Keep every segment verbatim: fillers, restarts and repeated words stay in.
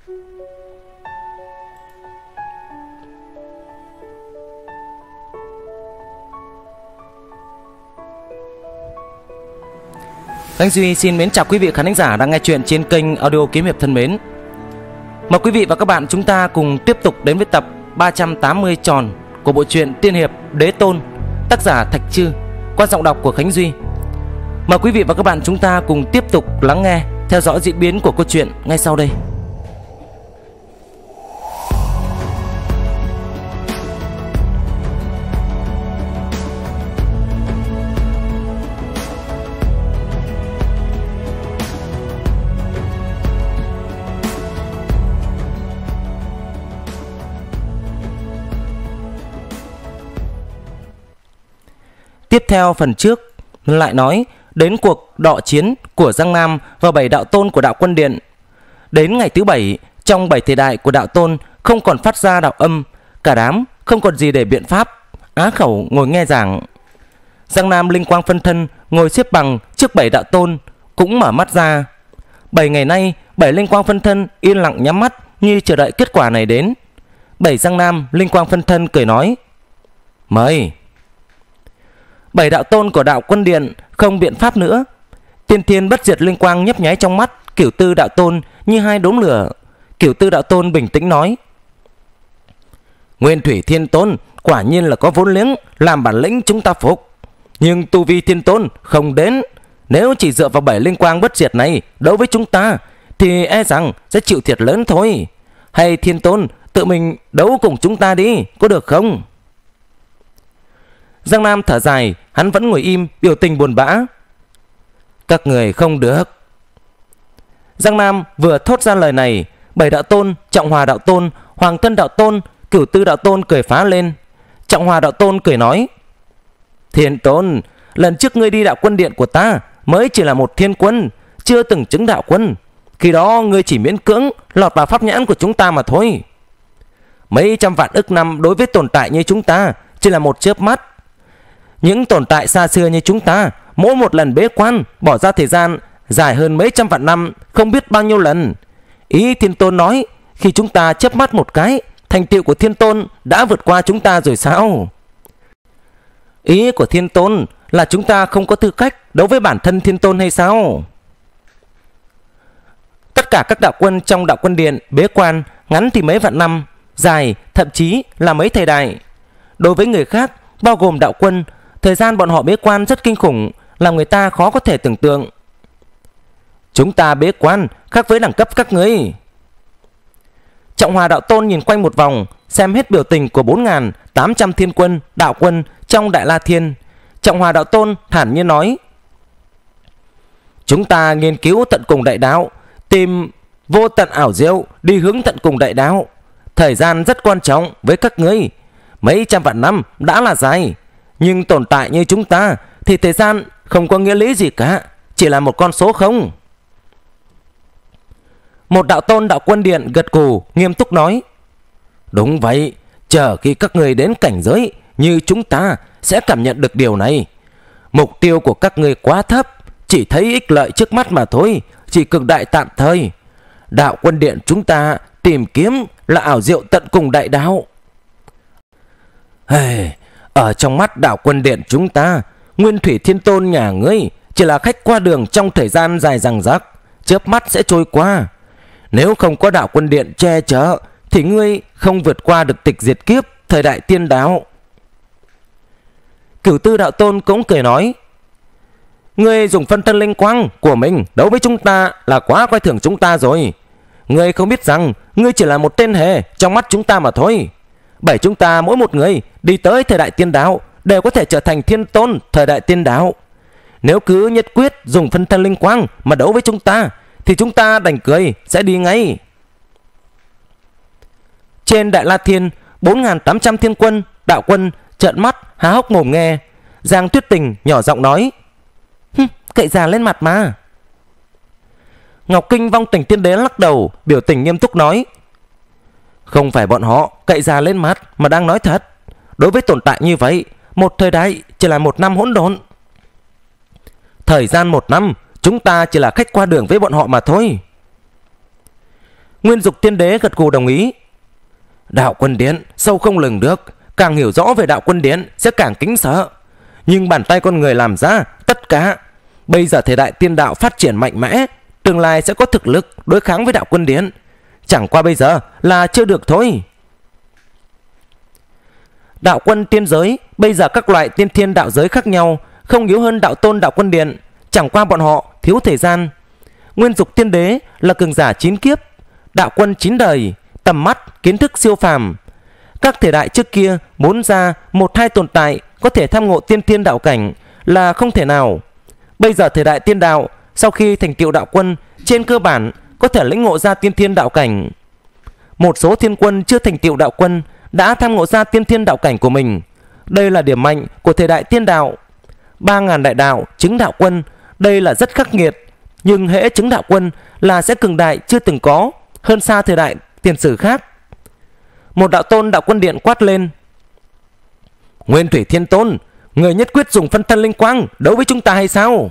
Khánh Duy xin mến chào quý vị khán thính giả đang nghe chuyện trên kênh audio Kiếm Hiệp thân mến. Mời quý vị và các bạn chúng ta cùng tiếp tục đến với tập ba trăm tám mươi tròn của bộ truyện Tiên Hiệp Đế Tôn, tác giả Thạch Chư, qua giọng đọc của Khánh Duy. Mời quý vị và các bạn chúng ta cùng tiếp tục lắng nghe, theo dõi diễn biến của câu chuyện ngay sau đây. Tiếp theo phần trước lại nói đến cuộc đọ chiến của Giang Nam và bảy đạo tôn của đạo Quân Điện. Đến ngày thứ bảy, trong bảy thời đại của đạo tôn không còn phát ra đạo âm, cả đám không còn gì để biện pháp, á khẩu ngồi nghe giảng. Giang Nam linh quang phân thân ngồi xếp bằng trước bảy đạo tôn cũng mở mắt ra. Bảy ngày nay, bảy linh quang phân thân yên lặng nhắm mắt như chờ đợi kết quả này đến. Bảy Giang Nam linh quang phân thân cười nói: "Mời." Bảy đạo tôn của đạo Quân Điện không biện pháp nữa. Tiên thiên bất diệt linh quang nhấp nháy trong mắt Cửu Tư đạo tôn như hai đốm lửa. Cửu Tư đạo tôn bình tĩnh nói: "Nguyên Thủy Thiên Tôn quả nhiên là có vốn liếng, làm bản lĩnh chúng ta phục. Nhưng tu vi Thiên Tôn không đến. Nếu chỉ dựa vào bảy linh quang bất diệt này đấu với chúng ta thì e rằng sẽ chịu thiệt lớn thôi. Hay Thiên Tôn tự mình đấu cùng chúng ta đi, có được không?" Giang Nam thở dài, hắn vẫn ngồi im, biểu tình buồn bã. "Các người không được." Giang Nam vừa thốt ra lời này, bảy đạo tôn, Trọng Hòa đạo tôn, Hoàng Thân đạo tôn, Cửu Tư đạo tôn cười phá lên. Trọng Hòa đạo tôn cười nói: "Thiên Tôn, lần trước ngươi đi đạo Quân Điện của ta mới chỉ là một thiên quân, chưa từng chứng đạo quân. Khi đó ngươi chỉ miễn cưỡng lọt vào pháp nhãn của chúng ta mà thôi. Mấy trăm vạn ức năm đối với tồn tại như chúng ta chỉ là một chớp mắt. Những tồn tại xa xưa như chúng ta, mỗi một lần bế quan bỏ ra thời gian dài hơn mấy trăm vạn năm, không biết bao nhiêu lần. Ý Thiên Tôn nói khi chúng ta chớp mắt một cái, thành tựu của Thiên Tôn đã vượt qua chúng ta rồi sao? Ý của Thiên Tôn là chúng ta không có tư cách đấu với bản thân Thiên Tôn hay sao?" Tất cả các đạo quân trong đạo Quân Điện bế quan ngắn thì mấy vạn năm, dài thậm chí là mấy thời đại. Đối với người khác, bao gồm đạo quân, thời gian bọn họ bế quan rất kinh khủng, làm người ta khó có thể tưởng tượng. "Chúng ta bế quan khác với đẳng cấp các ngươi." Trọng Hòa đạo tôn nhìn quanh một vòng, xem hết biểu tình của bốn nghìn tám trăm thiên quân, đạo quân trong Đại La Thiên. Trọng Hòa đạo tôn thản nhiên nói: "Chúng ta nghiên cứu tận cùng đại đạo, tìm vô tận ảo diệu, đi hướng tận cùng đại đạo. Thời gian rất quan trọng với các ngươi. Mấy trăm vạn năm đã là dài, nhưng tồn tại như chúng ta thì thời gian không có nghĩa lý gì cả, chỉ là một con số không." Một đạo tôn đạo Quân Điện gật gù nghiêm túc nói: "Đúng vậy, chờ khi các người đến cảnh giới như chúng ta sẽ cảm nhận được điều này. Mục tiêu của các người quá thấp, chỉ thấy ích lợi trước mắt mà thôi, chỉ cường đại tạm thời. Đạo Quân Điện chúng ta tìm kiếm là ảo diệu tận cùng đại đạo. Hey, ở trong mắt đạo Quân Điện chúng ta, Nguyên Thủy Thiên Tôn nhà ngươi chỉ là khách qua đường trong thời gian dài dằng dặc, chớp mắt sẽ trôi qua. Nếu không có đạo Quân Điện che chở thì ngươi không vượt qua được tịch diệt kiếp thời đại tiên đạo." Cửu Tư đạo tôn cũng cười nói: "Ngươi dùng phân thân linh quang của mình đấu với chúng ta là quá coi thường chúng ta rồi. Ngươi không biết rằng ngươi chỉ là một tên hề trong mắt chúng ta mà thôi. Bảy chúng ta mỗi một người đi tới thời đại tiên đạo đều có thể trở thành Thiên Tôn thời đại tiên đạo. Nếu cứ nhất quyết dùng phân thân linh quang mà đấu với chúng ta thì chúng ta đành cười sẽ đi ngay." Trên Đại La Thiên, bốn nghìn tám trăm thiên quân, đạo quân trợn mắt há hốc mồm nghe. Giang Tuyết Tình nhỏ giọng nói: "Hừm, cậy già lên mặt mà." Ngọc Kinh Vong Tình Tiên Đế lắc đầu, biểu tình nghiêm túc nói: "Không phải bọn họ cậy già lên mặt mà đang nói thật. Đối với tồn tại như vậy, một thời đại chỉ là một năm hỗn độn. Thời gian một năm, chúng ta chỉ là khách qua đường với bọn họ mà thôi." Nguyên Dục Tiên Đế gật gù đồng ý. Đạo Quân Điện sâu không lường được, càng hiểu rõ về Đạo Quân Điện sẽ càng kính sợ. Nhưng bàn tay con người làm ra tất cả. Bây giờ thời đại tiên đạo phát triển mạnh mẽ, tương lai sẽ có thực lực đối kháng với Đạo Quân Điện. Chẳng qua bây giờ là chưa được thôi. Đạo quân tiên giới, bây giờ các loại tiên thiên đạo giới khác nhau, không yếu hơn đạo tôn Đạo Quân Điện. Chẳng qua bọn họ thiếu thời gian. Nguyên Dục Tiên Đế là cường giả chín kiếp, đạo quân chín đời, tầm mắt kiến thức siêu phàm. Các thời đại trước kia muốn ra một hai tồn tại có thể tham ngộ tiên thiên đạo cảnh là không thể nào. Bây giờ thời đại tiên đạo, sau khi thành tựu đạo quân, trên cơ bản có thể lĩnh ngộ ra tiên thiên đạo cảnh. Một số thiên quân chưa thành tựu đạo quân đã tham ngộ ra tiên thiên đạo cảnh của mình. Đây là điểm mạnh của thời đại tiên đạo. Ba ngàn đại đạo chứng đạo quân, đây là rất khắc nghiệt. Nhưng hễ chứng đạo quân là sẽ cường đại chưa từng có, hơn xa thời đại tiền sử khác. Một đạo tôn Đạo Quân Điện quát lên. Nguyên Thủy Thiên Tôn, người nhất quyết dùng phân thân linh quang đấu với chúng ta hay sao?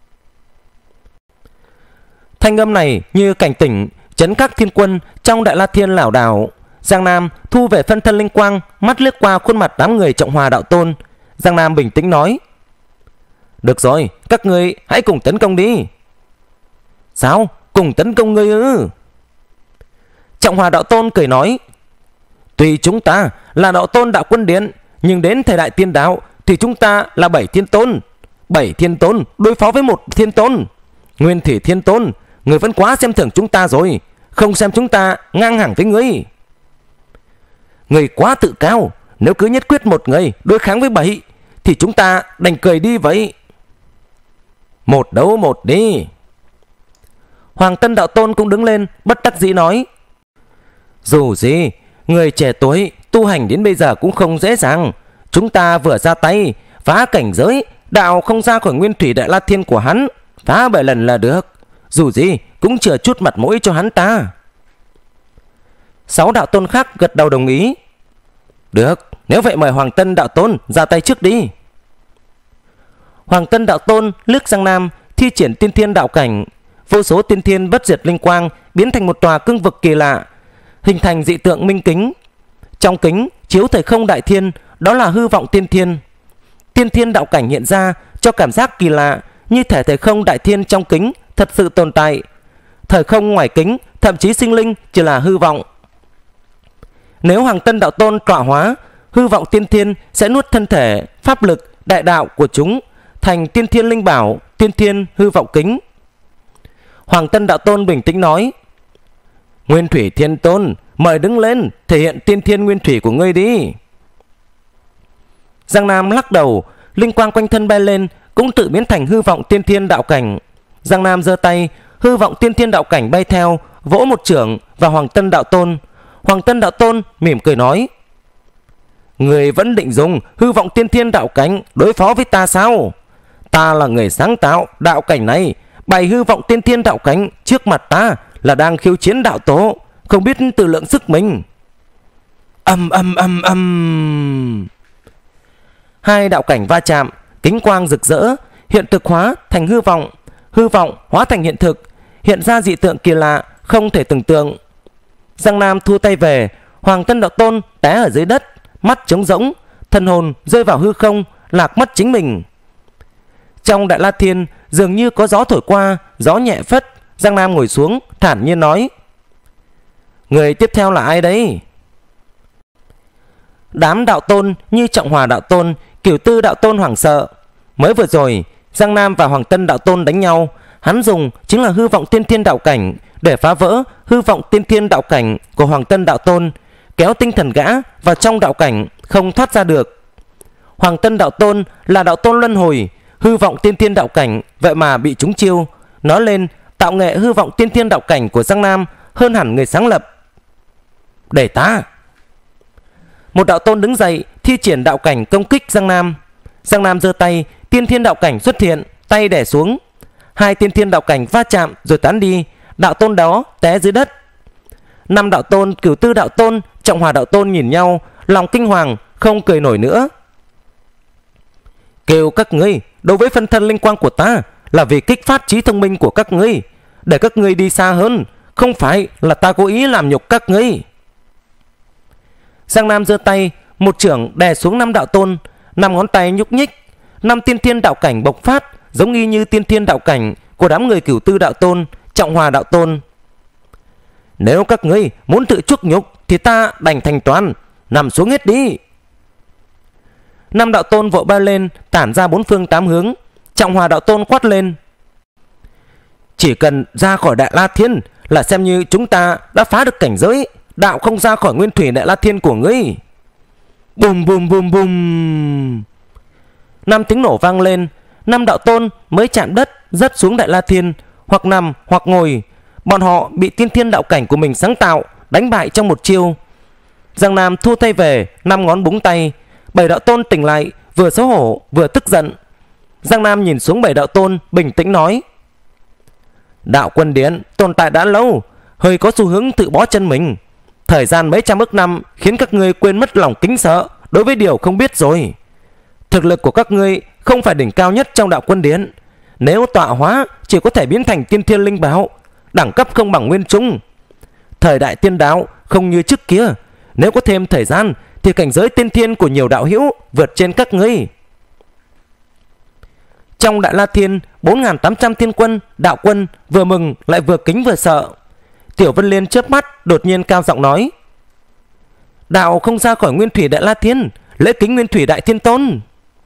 Thanh âm này như cảnh tỉnh chấn các thiên quân trong Đại La Thiên lảo đảo. Giang Nam thu về phân thân linh quang, mắt liếc qua khuôn mặt đám người Trọng Hòa đạo tôn. Giang Nam bình tĩnh nói. Được rồi, các người hãy cùng tấn công đi. Sao? Cùng tấn công ngươi ư? Trọng Hòa đạo tôn cười nói. Tuy chúng ta là đạo tôn Đạo Quân Điện, nhưng đến thời đại tiên đạo thì chúng ta là bảy thiên tôn. Bảy thiên tôn đối phó với một thiên tôn. Nguyên Thủy Thiên Tôn, người vẫn quá xem thường chúng ta rồi, không xem chúng ta ngang hàng với ngươi. Người quá tự cao, nếu cứ nhất quyết một người đối kháng với bảy thì chúng ta đành cười đi vậy. Một đấu một đi. Hoàng Tân đạo tôn cũng đứng lên bất đắc dĩ nói. Dù gì, người trẻ tuổi tu hành đến bây giờ cũng không dễ dàng. Chúng ta vừa ra tay phá cảnh giới, đạo không ra khỏi Nguyên Thủy Đại La Thiên của hắn, phá bảy lần là được. Dù gì cũng chừa chút mặt mũi cho hắn ta. Sáu đạo tôn khác gật đầu đồng ý. Được, nếu vậy mời Hoàng Tân đạo tôn ra tay trước đi. Hoàng Tân đạo tôn liếc Giang Nam, thi triển tiên thiên đạo cảnh. Vô số tiên thiên bất diệt linh quang biến thành một tòa cương vực kỳ lạ, hình thành dị tượng minh kính. Trong kính chiếu thời không đại thiên, đó là hư vọng tiên thiên. Tiên thiên đạo cảnh hiện ra cho cảm giác kỳ lạ, như thể thời không đại thiên trong kính thật sự tồn tại. Thời không ngoài kính, thậm chí sinh linh chỉ là hư vọng. Nếu Hoàng Tân đạo tôn tọa hóa, hư vọng tiên thiên sẽ nuốt thân thể, pháp lực, đại đạo của chúng thành tiên thiên linh bảo, tiên thiên hư vọng kính. Hoàng Tân đạo tôn bình tĩnh nói. Nguyên Thủy Thiên Tôn, mời đứng lên, thể hiện tiên thiên nguyên thủy của ngươi đi. Giang Nam lắc đầu, linh quang quanh thân bay lên, cũng tự biến thành hư vọng tiên thiên đạo cảnh. Giang Nam giơ tay, hư vọng tiên thiên đạo cảnh bay theo, vỗ một chưởng vào Hoàng Tân đạo tôn. Hoàng Tân đạo tôn mỉm cười nói. Người vẫn định dùng hư vọng tiên thiên đạo cảnh đối phó với ta sao? Ta là người sáng tạo đạo cảnh này, bày hư vọng tiên thiên đạo cảnh trước mặt ta là đang khiêu chiến đạo tổ, không biết tự lượng sức mình. Âm âm âm âm. Hai đạo cảnh va chạm, kính quang rực rỡ, hiện thực hóa thành hư vọng, hư vọng hóa thành hiện thực, hiện ra dị tượng kỳ lạ không thể tưởng tượng. Giang Nam thu tay về, Hoàng Tân đạo tôn té ở dưới đất, mắt trống rỗng, thần hồn rơi vào hư không, lạc mất chính mình. Trong Đại La Thiên dường như có gió thổi qua, gió nhẹ phất. Giang Nam ngồi xuống thản nhiên nói. Người tiếp theo là ai đấy? Đám đạo tôn như Trọng Hòa đạo tôn, Cửu Tư đạo tôn hoảng sợ. Mới vừa rồi Giang Nam và Hoàng Tân đạo tôn đánh nhau, hắn dùng chính là hư vọng tiên thiên đạo cảnh để phá vỡ hư vọng tiên thiên đạo cảnh của Hoàng Tân đạo tôn, kéo tinh thần gã vào trong đạo cảnh không thoát ra được. Hoàng Tân đạo tôn là đạo tôn luân hồi, hư vọng tiên thiên đạo cảnh vậy mà bị trúng chiêu. Nói lên tạo nghệ hư vọng tiên thiên đạo cảnh của Giang Nam hơn hẳn người sáng lập. Để ta. Một đạo tôn đứng dậy, thi triển đạo cảnh công kích Giang Nam. Giang Nam giơ tay, tiên thiên đạo cảnh xuất hiện, tay đè xuống. Hai tiên thiên đạo cảnh va chạm rồi tán đi, đạo tôn đó té dưới đất. Năm đạo tôn, Cửu Tư đạo tôn, Trọng Hòa đạo tôn nhìn nhau, lòng kinh hoàng, không cười nổi nữa. Kêu các ngươi đối với phân thân linh quang của ta là vì kích phát trí thông minh của các ngươi, để các ngươi đi xa hơn, không phải là ta cố ý làm nhục các ngươi. Giang Nam giơ tay, một chưởng đè xuống năm đạo tôn, năm ngón tay nhúc nhích, năm tiên thiên đạo cảnh bộc phát, giống y như tiên thiên đạo cảnh của đám người Cửu Tư đạo tôn, Trọng Hòa đạo tôn. Nếu các ngươi muốn tự chuốc nhục thì ta đành thành toán, nằm xuống hết đi. Năm đạo tôn vội bay lên, tản ra bốn phương tám hướng. Trọng Hòa đạo tôn quát lên: chỉ cần ra khỏi Đại La Thiên là xem như chúng ta đã phá được cảnh giới. Đạo không ra khỏi nguyên thủy Đại La Thiên của ngươi. Bùm bùm bùm bùm. Năm tiếng nổ vang lên. Năm đạo tôn mới chạm đất rớt xuống Đại La Thiên, hoặc nằm hoặc ngồi. Bọn họ bị tiên thiên đạo cảnh của mình sáng tạo đánh bại trong một chiêu. Giang Nam thu tay về, năm ngón búng tay. Bảy đạo tôn tỉnh lại, vừa xấu hổ vừa tức giận. Giang Nam nhìn xuống bảy đạo tôn, bình tĩnh nói: Đạo Quân Điện tồn tại đã lâu, hơi có xu hướng tự bó chân mình. Thời gian mấy trăm ức năm khiến các ngươi quên mất lòng kính sợ đối với điều không biết rồi. Thực lực của các ngươi không phải đỉnh cao nhất trong Đạo Quân Điện. Nếu tọa hóa chỉ có thể biến thành tiên thiên linh bảo, đẳng cấp không bằng nguyên trung. Thời đại tiên đạo không như trước kia, nếu có thêm thời gian thì cảnh giới tiên thiên của nhiều đạo hữu vượt trên các ngươi. Trong Đại La Thiên, bốn nghìn tám trăm thiên quân, đạo quân vừa mừng lại vừa kính vừa sợ. Tiểu Vân Liên chớp mắt, đột nhiên cao giọng nói: đạo không ra khỏi nguyên thủy Đại La Thiên, lễ kính nguyên thủy Đại Thiên Tôn.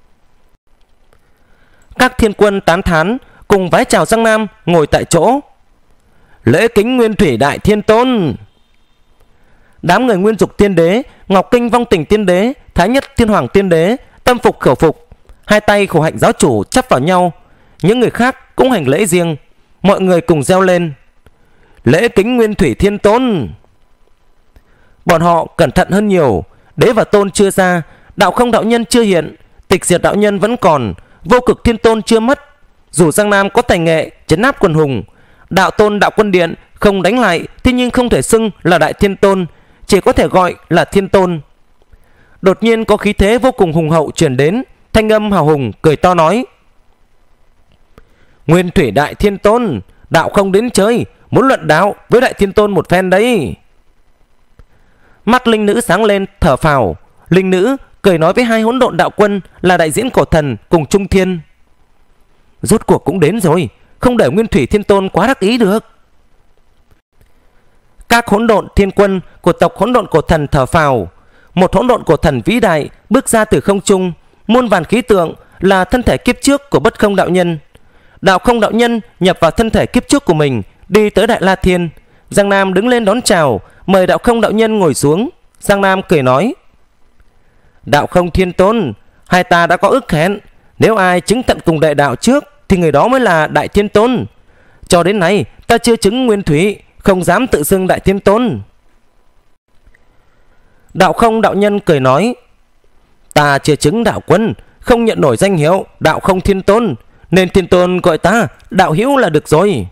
Các thiên quân tán thán, cùng vái chào Giang Nam, ngồi tại chỗ. Lễ kính nguyên thủy Đại Thiên Tôn. Đám người Nguyên Dục Tiên Đế, Ngọc Kinh Vong Tình Tiên Đế, Thái Nhất Thiên Hoàng Tiên Đế tâm phục khẩu phục, hai tay Khổ Hạnh giáo chủ chắp vào nhau. Những người khác cũng hành lễ riêng. Mọi người cùng reo lên: lễ kính nguyên thủy Thiên Tôn. Bọn họ cẩn thận hơn nhiều. Đế và Tôn chưa ra, Đạo Không đạo nhân chưa hiện, Tịch Diệt đạo nhân vẫn còn, Vô Cực Thiên Tôn chưa mất. Dù Giang Nam có tài nghệ trấn áp quần hùng, Đạo Tôn Đạo Quân Điện không đánh lại, thế nhưng không thể xưng là Đại Thiên Tôn, chỉ có thể gọi là Thiên Tôn. Đột nhiên có khí thế vô cùng hùng hậu truyền đến, thanh âm hào hùng cười to nói: Nguyên thủy Đại Thiên Tôn, Đạo Không đến chơi, muốn luận đạo với Đại Thiên Tôn một phen đấy. Mắt linh nữ sáng lên, thở phào. Linh nữ cười nói với hai hỗn độn đạo quân là đại diễn cổ thần cùng Trung Thiên: rốt cuộc cũng đến rồi, không để Nguyên thủy Thiên Tôn quá đắc ý được. Các hỗn độn thiên quân của tộc hỗn độn cổ thần thở phào. Một hỗn độn cổ thần vĩ đại bước ra từ không trung, muôn vàn khí tượng là thân thể kiếp trước của Bất Không đạo nhân. Đạo Không đạo nhân nhập vào thân thể kiếp trước của mình, đi tới Đại La Thiên. Giang Nam đứng lên đón chào, mời Đạo Không đạo nhân ngồi xuống. Giang Nam cười nói: Đạo Không Thiên Tôn, hai ta đã có ước hẹn, nếu ai chứng tận cùng đại đạo trước thì người đó mới là Đại Thiên Tôn. Cho đến nay ta chưa chứng nguyên thủy, không dám tự xưng Đại Thiên Tôn. Đạo Không đạo nhân cười nói: ta chưa chứng đạo quân, không nhận nổi danh hiệu Đạo Không Thiên Tôn, nên Thiên Tôn gọi ta đạo hữu là được rồi.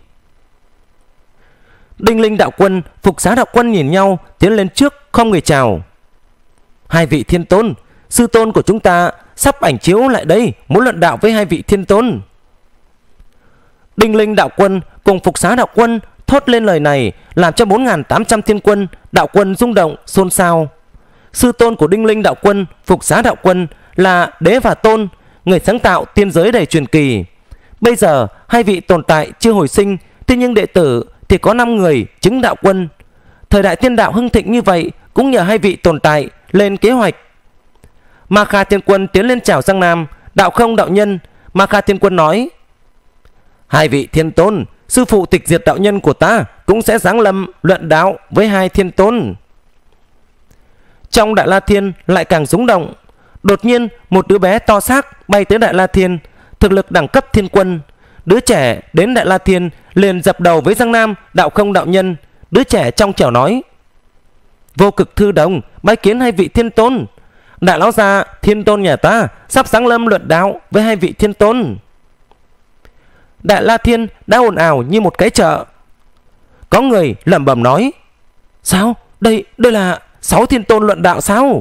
Đinh Linh đạo quân, Phục Xá đạo quân nhìn nhau, tiến lên trước không người chào: hai vị Thiên Tôn, sư tôn của chúng ta sắp ảnh chiếu lại đây, muốn luận đạo với hai vị Thiên Tôn. Đinh Linh đạo quân cùng Phục Xá đạo quân thốt lên lời này, làm cho bốn nghìn tám trăm thiên quân, đạo quân rung động xôn xao. Sư tôn của Đinh Linh đạo quân, Phục Xá đạo quân là Đế và Tôn, người sáng tạo tiên giới đầy truyền kỳ. Bây giờ hai vị tồn tại chưa hồi sinh, thế nhưng đệ tử thì có năm người chứng đạo quân. Thời đại tiên đạo hưng thịnh như vậy cũng nhờ hai vị tồn tại lên kế hoạch. Ma Kha Thiên Quân tiến lên chào Giang Nam. Đạo Không đạo nhân, Ma Kha Thiên Quân nói: hai vị Thiên Tôn, sư phụ Tịch Diệt đạo nhân của ta cũng sẽ giáng lâm luận đạo với hai Thiên Tôn. Trong Đại La Thiên lại càng rúng động. Đột nhiên một đứa bé to xác bay tới Đại La Thiên, thực lực đẳng cấp thiên quân. Đứa trẻ đến Đại La Thiên liền dập đầu với Giang Nam, Đạo Không đạo nhân. Đứa trẻ trong trẻo nói: Vô Cực Thư Đồng bái kiến hai vị Thiên Tôn. Đại lão gia Thiên Tôn nhà ta sắp giáng lâm luận đạo với hai vị Thiên Tôn. Đại La Thiên đã ồn ào như một cái chợ. Có người lẩm bẩm nói: sao đây đây là sáu Thiên Tôn luận đạo sao?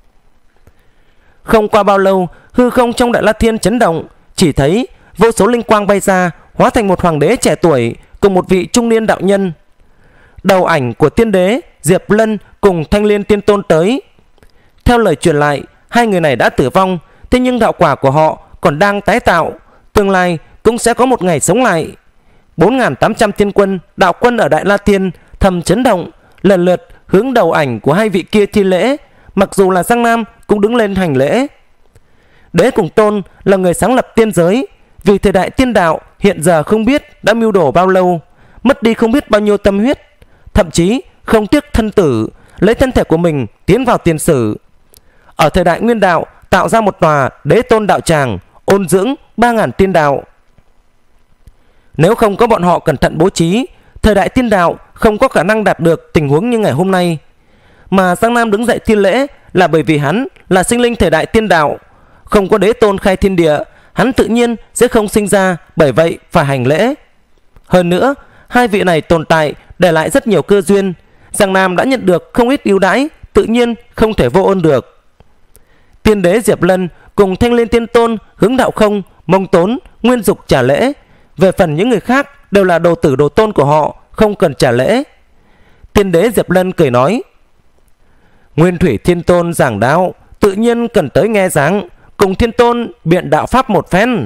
Không qua bao lâu, hư không trong Đại La Thiên chấn động, chỉ thấy vô số linh quang bay ra, hóa thành một hoàng đế trẻ tuổi cùng một vị trung niên đạo nhân. đầu ảnh của tiên đế Diệp Lân cùng Thanh Liên Tiên Tôn tới. Theo lời truyền lại, hai người này đã tử vong, thế nhưng đạo quả của họ còn đang tái tạo, tương lai cũng sẽ có một ngày sống lại. bốn nghìn tám trăm tiên quân, đạo quân ở Đại La Thiên thầm chấn động, lần lượt hướng đầu ảnh của hai vị kia thi lễ, mặc dù là Giang Nam cũng đứng lên hành lễ. Đế Cùng Tôn là người sáng lập tiên giới, vì thời đại tiên đạo hiện giờ không biết đã mưu đồ bao lâu, mất đi không biết bao nhiêu tâm huyết, thậm chí không tiếc thân tử, lấy thân thể của mình tiến vào tiền sử. Ở thời đại nguyên đạo tạo ra một tòa Đế Tôn đạo tràng, ôn dưỡng ba nghìn tiên đạo. Nếu không có bọn họ cẩn thận bố trí, thời đại tiên đạo không có khả năng đạt được tình huống như ngày hôm nay. Mà Giang Nam đứng dậy thi lễ là bởi vì hắn là sinh linh thời đại tiên đạo, không có Đế Tôn khai thiên địa, hắn tự nhiên sẽ không sinh ra, bởi vậy phải hành lễ. Hơn nữa, hai vị này tồn tại để lại rất nhiều cơ duyên, Giang Nam đã nhận được không ít ưu đãi, tự nhiên không thể vô ơn được. Tiên đế Diệp Lân cùng Thanh Liên Tiên Tôn, Hướng Đạo Không, Mông Tốn, Nguyên Dục trả lễ. Về phần những người khác đều là đồ tử đồ tôn của họ, không cần trả lễ. Tiên đế Diệp Lân cười nói: Nguyên Thủy Thiên Tôn giảng đạo, tự nhiên cần tới nghe giảng, cùng Thiên Tôn biện đạo pháp một phen.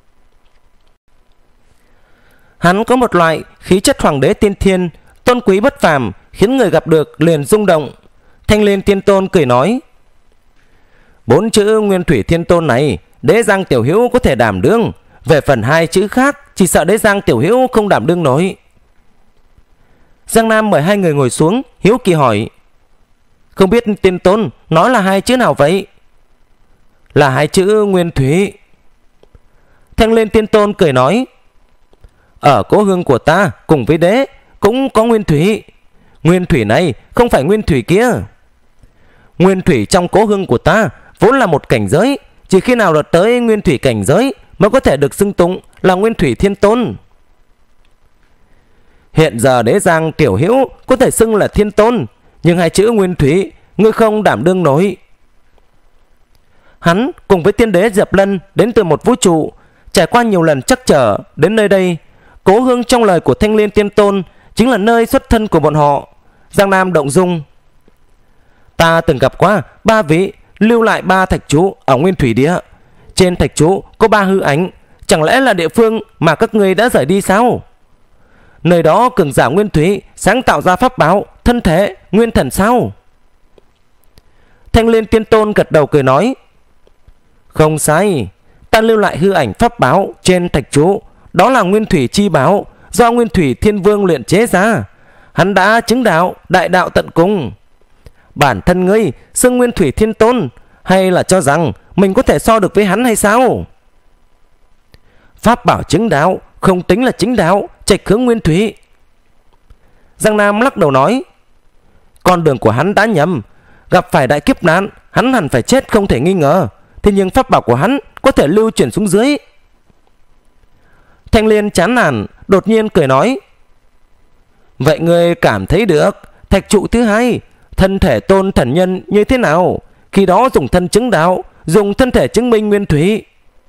Hắn có một loại khí chất hoàng đế tiên thiên, tôn quý bất phàm, khiến người gặp được liền rung động. Thanh Liên Tiên Tôn cười nói: Bốn chữ Nguyên Thủy Thiên Tôn này, Đế Giang Tiểu Hữu có thể đảm đương. Về phần hai chữ khác, chỉ sợ Đế Giang Tiểu Hữu không đảm đương nổi. Giang Nam mời hai người ngồi xuống, hiếu kỳ hỏi: Không biết Tiên Tôn nói là hai chữ nào vậy? Là hai chữ Nguyên Thủy. Thanh Liên Tiên Tôn cười nói: Ở cố hương của ta cùng với đế cũng có Nguyên Thủy. Nguyên Thủy này không phải Nguyên Thủy kia. Nguyên Thủy trong cố hương của ta vốn là một cảnh giới, chỉ khi nào đạt tới Nguyên Thủy cảnh giới mới có thể được xưng tụng là Nguyên Thủy Thiên Tôn. Hiện giờ Đế Giang Tiểu Hữu có thể xưng là Thiên Tôn, nhưng hai chữ Nguyên Thủy ngươi không đảm đương nổi. Hắn cùng với tiên đế Diệp Lân đến từ một vũ trụ, trải qua nhiều lần trắc trở đến nơi đây. Cố hương trong lời của Thanh Liên Tiên Tôn chính là nơi xuất thân của bọn họ. Giang Nam động dung: Ta từng gặp qua ba vị lưu lại ba thạch trụ ở Nguyên Thủy Địa. Trên thạch trụ có ba hư ảnh, chẳng lẽ là địa phương mà các ngươi đã rời đi sao? Nơi đó cường giả Nguyên Thủy sáng tạo ra pháp bảo thân thể nguyên thần sao? Thanh Liên Tiên Tôn gật đầu cười nói: Không sai, ta lưu lại hư ảnh pháp bảo trên thạch trụ, đó là Nguyên Thủy chi bảo do Nguyên Thủy Thiên Vương luyện chế ra. Hắn đã chứng đạo đại đạo tận cùng. Bản thân ngươi xưng Nguyên Thủy Thiên Tôn, hay là cho rằng mình có thể so được với hắn hay sao? Pháp bảo chứng đạo không tính là chính đạo, trạch hướng Nguyên Thủy. Giang Nam lắc đầu nói: Con đường của hắn đã nhầm, gặp phải đại kiếp nạn hắn hẳn phải chết không thể nghi ngờ. Thế nhưng pháp bảo của hắn có thể lưu chuyển xuống dưới. Thanh Liên chán nản, đột nhiên cười nói: Vậy ngươi cảm thấy được thạch trụ thứ hai, thân thể tôn thần nhân như thế nào? Khi đó dùng thân chứng đạo, dùng thân thể chứng minh Nguyên Thủy.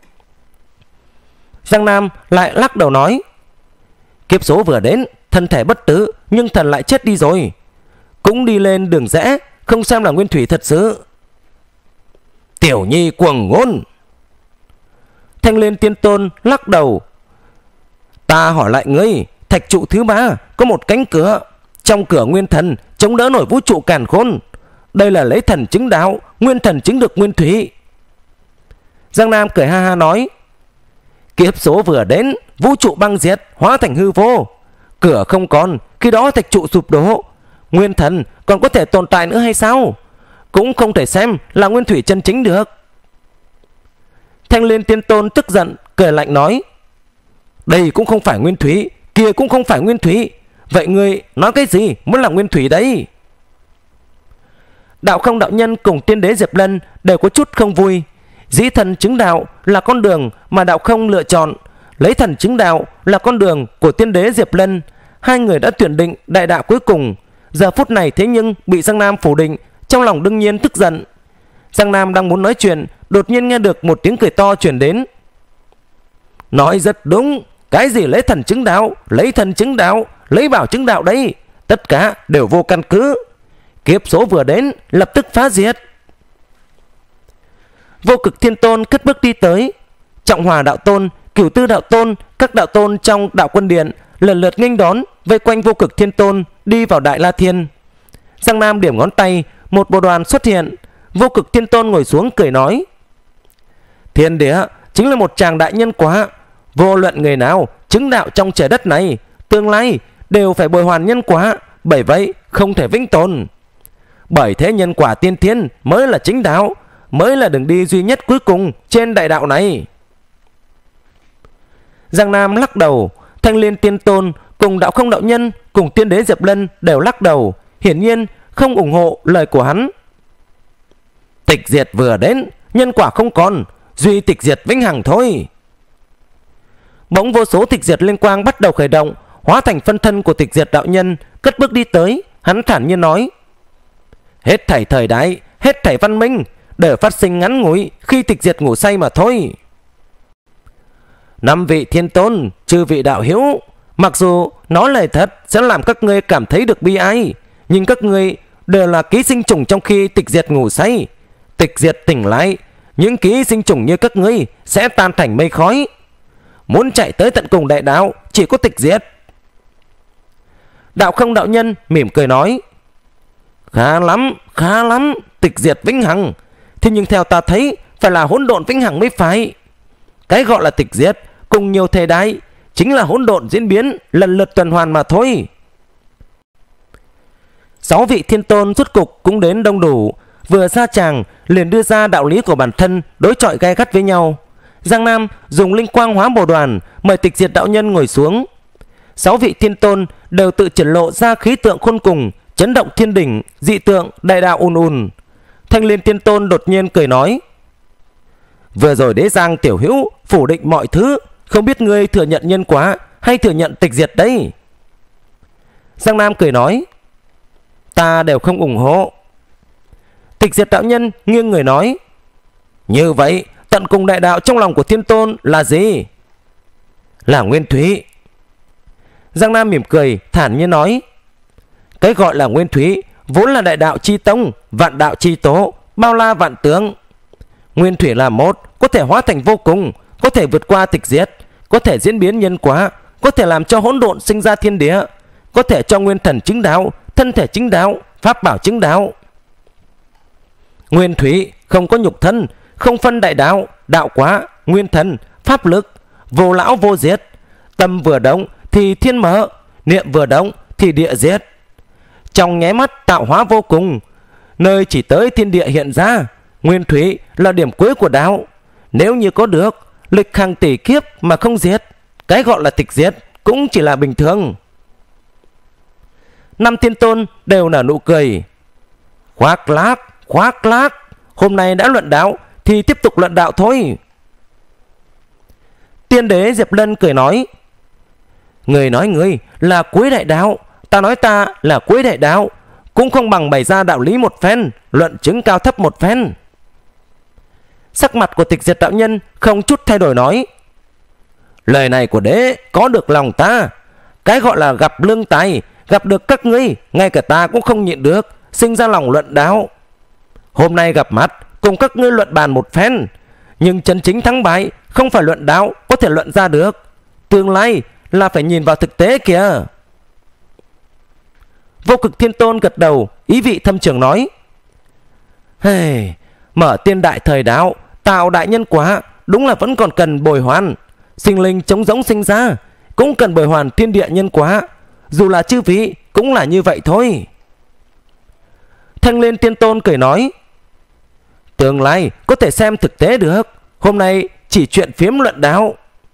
Giang Nam lại lắc đầu nói: Kiếp số vừa đến, thân thể bất tử nhưng thần lại chết đi rồi, cũng đi lên đường rẽ, không xem là Nguyên Thủy thật sự. Tiểu nhi cuồng ngôn. Thanh Liên Tiên Tôn lắc đầu: Ta hỏi lại ngươi, thạch trụ thứ ba có một cánh cửa, trong cửa nguyên thần chống đỡ nổi vũ trụ càn khôn. Đây là lấy thần chứng đạo, nguyên thần chứng được Nguyên Thủy. Giang Nam cười ha ha nói: Kiếp số vừa đến, vũ trụ băng diệt, hóa thành hư vô, cửa không còn, khi đó thạch trụ sụp đổ, nguyên thần còn có thể tồn tại nữa hay sao? Cũng không thể xem là Nguyên Thủy chân chính được. Thanh Liên Tiên Tôn tức giận cười lạnh nói: Đây cũng không phải Nguyên Thủy, kia cũng không phải Nguyên Thủy, vậy ngươi nói cái gì muốn là Nguyên Thủy đấy? Đạo Không đạo nhân cùng tiên đế Diệp Lân đều có chút không vui. Dĩ thần chứng đạo là con đường mà Đạo Không lựa chọn, lấy thần chứng đạo là con đường của tiên đế Diệp Lân. Hai người đã tuyển định đại đạo cuối cùng, giờ phút này thế nhưng bị Giang Nam phủ định, trong lòng đương nhiên tức giận. Giang Nam đang muốn nói chuyện, đột nhiên nghe được một tiếng cười to truyền đến: Nói rất đúng, cái gì lấy thần chứng đạo, lấy thần chứng đạo, lấy bảo chứng đạo đấy, tất cả đều vô căn cứ. Kiếp số vừa đến, lập tức phá diệt. Vô Cực Thiên Tôn cất bước đi tới. Trọng Hòa Đạo Tôn, Cửu Tư Đạo Tôn, các đạo tôn trong Đạo Quân Điện lần lượt nghênh đón, vây quanh Vô Cực Thiên Tôn đi vào Đại La Thiên. Giang Nam điểm ngón tay, một bộ đoàn xuất hiện. Vô Cực Thiên Tôn ngồi xuống cười nói: Thiên địa chính là một tràng đại nhân quả, vô luận người nào chứng đạo trong trời đất này, tương lai đều phải bồi hoàn nhân quả, bởi vậy không thể vĩnh tồn. Bởi thế nhân quả tiên thiên mới là chính đạo, mới là đường đi duy nhất cuối cùng trên đại đạo này. Giang Nam lắc đầu. Thanh Liên Tiên Tôn cùng Đạo Không Đạo Nhân cùng Tiên Đế Diệp Lân đều lắc đầu, hiển nhiên không ủng hộ lời của hắn. Tịch diệt vừa đến, nhân quả không còn, duy tịch diệt vĩnh hằng thôi. Bỗng vô số tịch diệt liên quang bắt đầu khởi động, hóa thành phân thân của tịch diệt đạo nhân, cất bước đi tới. Hắn thản nhiên nói: Hết thảy thời đại, hết thảy văn minh đều phát sinh ngắn ngủi khi tịch diệt ngủ say mà thôi. Năm vị thiên tôn, chư vị đạo hữu, mặc dù nói lời thật sẽ làm các ngươi cảm thấy được bi ai, nhưng các ngươi đều là ký sinh trùng trong khi tịch diệt ngủ say. Tịch diệt tỉnh lại, những ký sinh trùng như các ngươi sẽ tan thành mây khói. Muốn chạy tới tận cùng đại đạo, chỉ có tịch diệt. Đạo Không Đạo Nhân mỉm cười nói: Khá lắm, khá lắm, tịch diệt vĩnh hằng. Thế nhưng theo ta thấy phải là hỗn độn vĩnh hằng mới phải. Cái gọi là tịch diệt cùng nhiều thời đại chính là hỗn độn diễn biến, lần lượt tuần hoàn mà thôi. Sáu vị thiên tôn rốt cục cũng đến đông đủ. Vừa ra tràng liền đưa ra đạo lý của bản thân, đối chọi gay gắt với nhau. Giang Nam dùng linh quang hóa bồ đoàn, mời tịch diệt đạo nhân ngồi xuống. Sáu vị thiên tôn đều tự triển lộ ra khí tượng khôn cùng, chấn động thiên đỉnh, dị tượng đại đạo ùn ùn. Thanh Liên Tiên Tôn đột nhiên cười nói: Vừa rồi Đế Giang tiểu hữu phủ định mọi thứ, không biết ngươi thừa nhận nhân quả hay thừa nhận tịch diệt đây? Giang Nam cười nói: Ta đều không ủng hộ. Tịch diệt đạo nhân nghiêng người nói: Như vậy tận cùng đại đạo trong lòng của thiên tôn là gì? Là nguyên thủy. Giang Nam mỉm cười thản nhiên nói: Cái gọi là nguyên thủy vốn là đại đạo chi tông, vạn đạo chi tố, bao la vạn tướng. Nguyên thủy là một, có thể hóa thành vô cùng, có thể vượt qua tịch diệt, có thể diễn biến nhân quả, có thể làm cho hỗn độn sinh ra thiên địa, có thể cho nguyên thần chứng đạo, thân thể chứng đạo, pháp bảo chứng đạo. Nguyên thủy không có nhục thân, không phân đại đạo, đạo quá, nguyên thần, pháp lực, vô lão vô diệt. Tâm vừa động thì thiên mở, niệm vừa động thì địa diệt. Trong nháy mắt tạo hóa vô cùng, nơi chỉ tới thiên địa hiện ra. Nguyên thủy là điểm cuối của đạo. Nếu như có được lịch hàng tỷ kiếp mà không diệt, cái gọi là tịch diệt cũng chỉ là bình thường. Năm thiên tôn đều nở nụ cười: Khoác lác, khoác lác, hôm nay đã luận đạo thì tiếp tục luận đạo thôi. Tiên Đế Diệp Lân cười nói: Người nói người là cuối đại đạo, ta nói ta là cuối đại đạo, cũng không bằng bày ra đạo lý một phen, luận chứng cao thấp một phen. Sắc mặt của tịch diệt đạo nhân không chút thay đổi nói: Lời này của đế có được lòng ta. Cái gọi là gặp lương tài, gặp được các ngươi, ngay cả ta cũng không nhịn được, sinh ra lòng luận đạo. Hôm nay gặp mặt cùng các ngươi luận bàn một phen, nhưng chân chính thắng bại không phải luận đạo có thể luận ra được, tương lai là phải nhìn vào thực tế kìa. Vô Cực Thiên Tôn gật đầu, ý vị thâm trường nói: Hey, mở tiên đại thời đạo, tạo đại nhân quả, đúng là vẫn còn cần bồi hoàn. Sinh linh trống rỗng sinh ra, cũng cần bồi hoàn thiên địa nhân quả. Dù là chư vị cũng là như vậy thôi. Thanh Liên Tiên Tôn cười nói: Tương lai có thể xem thực tế được, hôm nay chỉ chuyện phiếm luận đạo.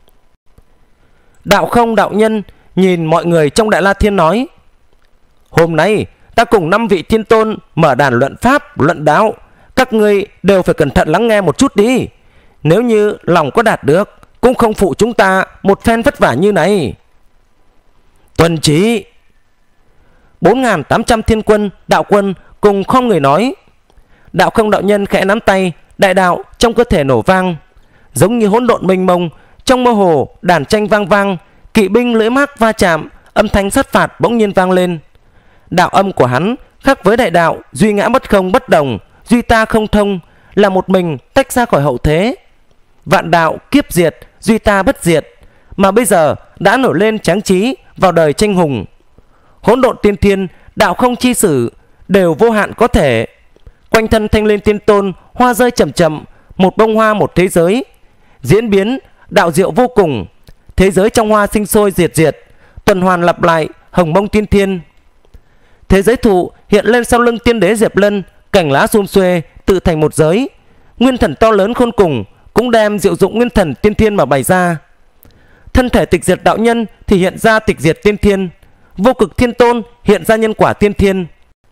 Đạo Không Đạo Nhân nhìn mọi người trong Đại La Thiên nói: Hôm nay ta cùng năm vị thiên tôn mở đàn luận pháp, luận đạo, các ngươi đều phải cẩn thận lắng nghe một chút đi. Nếu như lòng có đạt được, cũng không phụ chúng ta một phen vất vả như này. Tuần trí. Bốn nghìn tám trăm thiên quân, đạo quân cùng không người nói. Đạo Không Đạo Nhân khẽ nắm tay, đại đạo trong cơ thể nổ vang, giống như hỗn độn mênh mông. Trong mơ hồ đàn tranh vang vang, kỵ binh lưỡi mác va chạm, âm thanh sát phạt bỗng nhiên vang lên. đạo âm của hắn khác với đại đạo duy ngã bất không bất đồng, duy ta không thông, là một mình tách ra khỏi hậu thế. Vạn đạo kiếp diệt, duy ta bất diệt, mà bây giờ đã nổi lên tráng trí vào đời tranh hùng. Hỗn độn tiên thiên, đạo không chi sử, đều vô hạn có thể. Quanh thân Thanh Liên Tiên Tôn hoa rơi chậm chậm, một bông hoa một thế giới, diễn biến đạo diệu vô cùng. Thế giới trong hoa sinh sôi diệt diệt, tuần hoàn lặp lại, hồng mông tiên thiên. Thế giới thụ hiện lên sau lưng tiên đế Diệp Lân, cành lá sum xuê tự thành một giới. Nguyên thần to lớn khôn cùng cũng đem diệu dụng nguyên thần tiên thiên mà bày ra. Thân thể tịch diệt đạo nhân thì hiện ra tịch diệt tiên thiên, vô cực thiên tôn hiện ra nhân quả tiên thiên.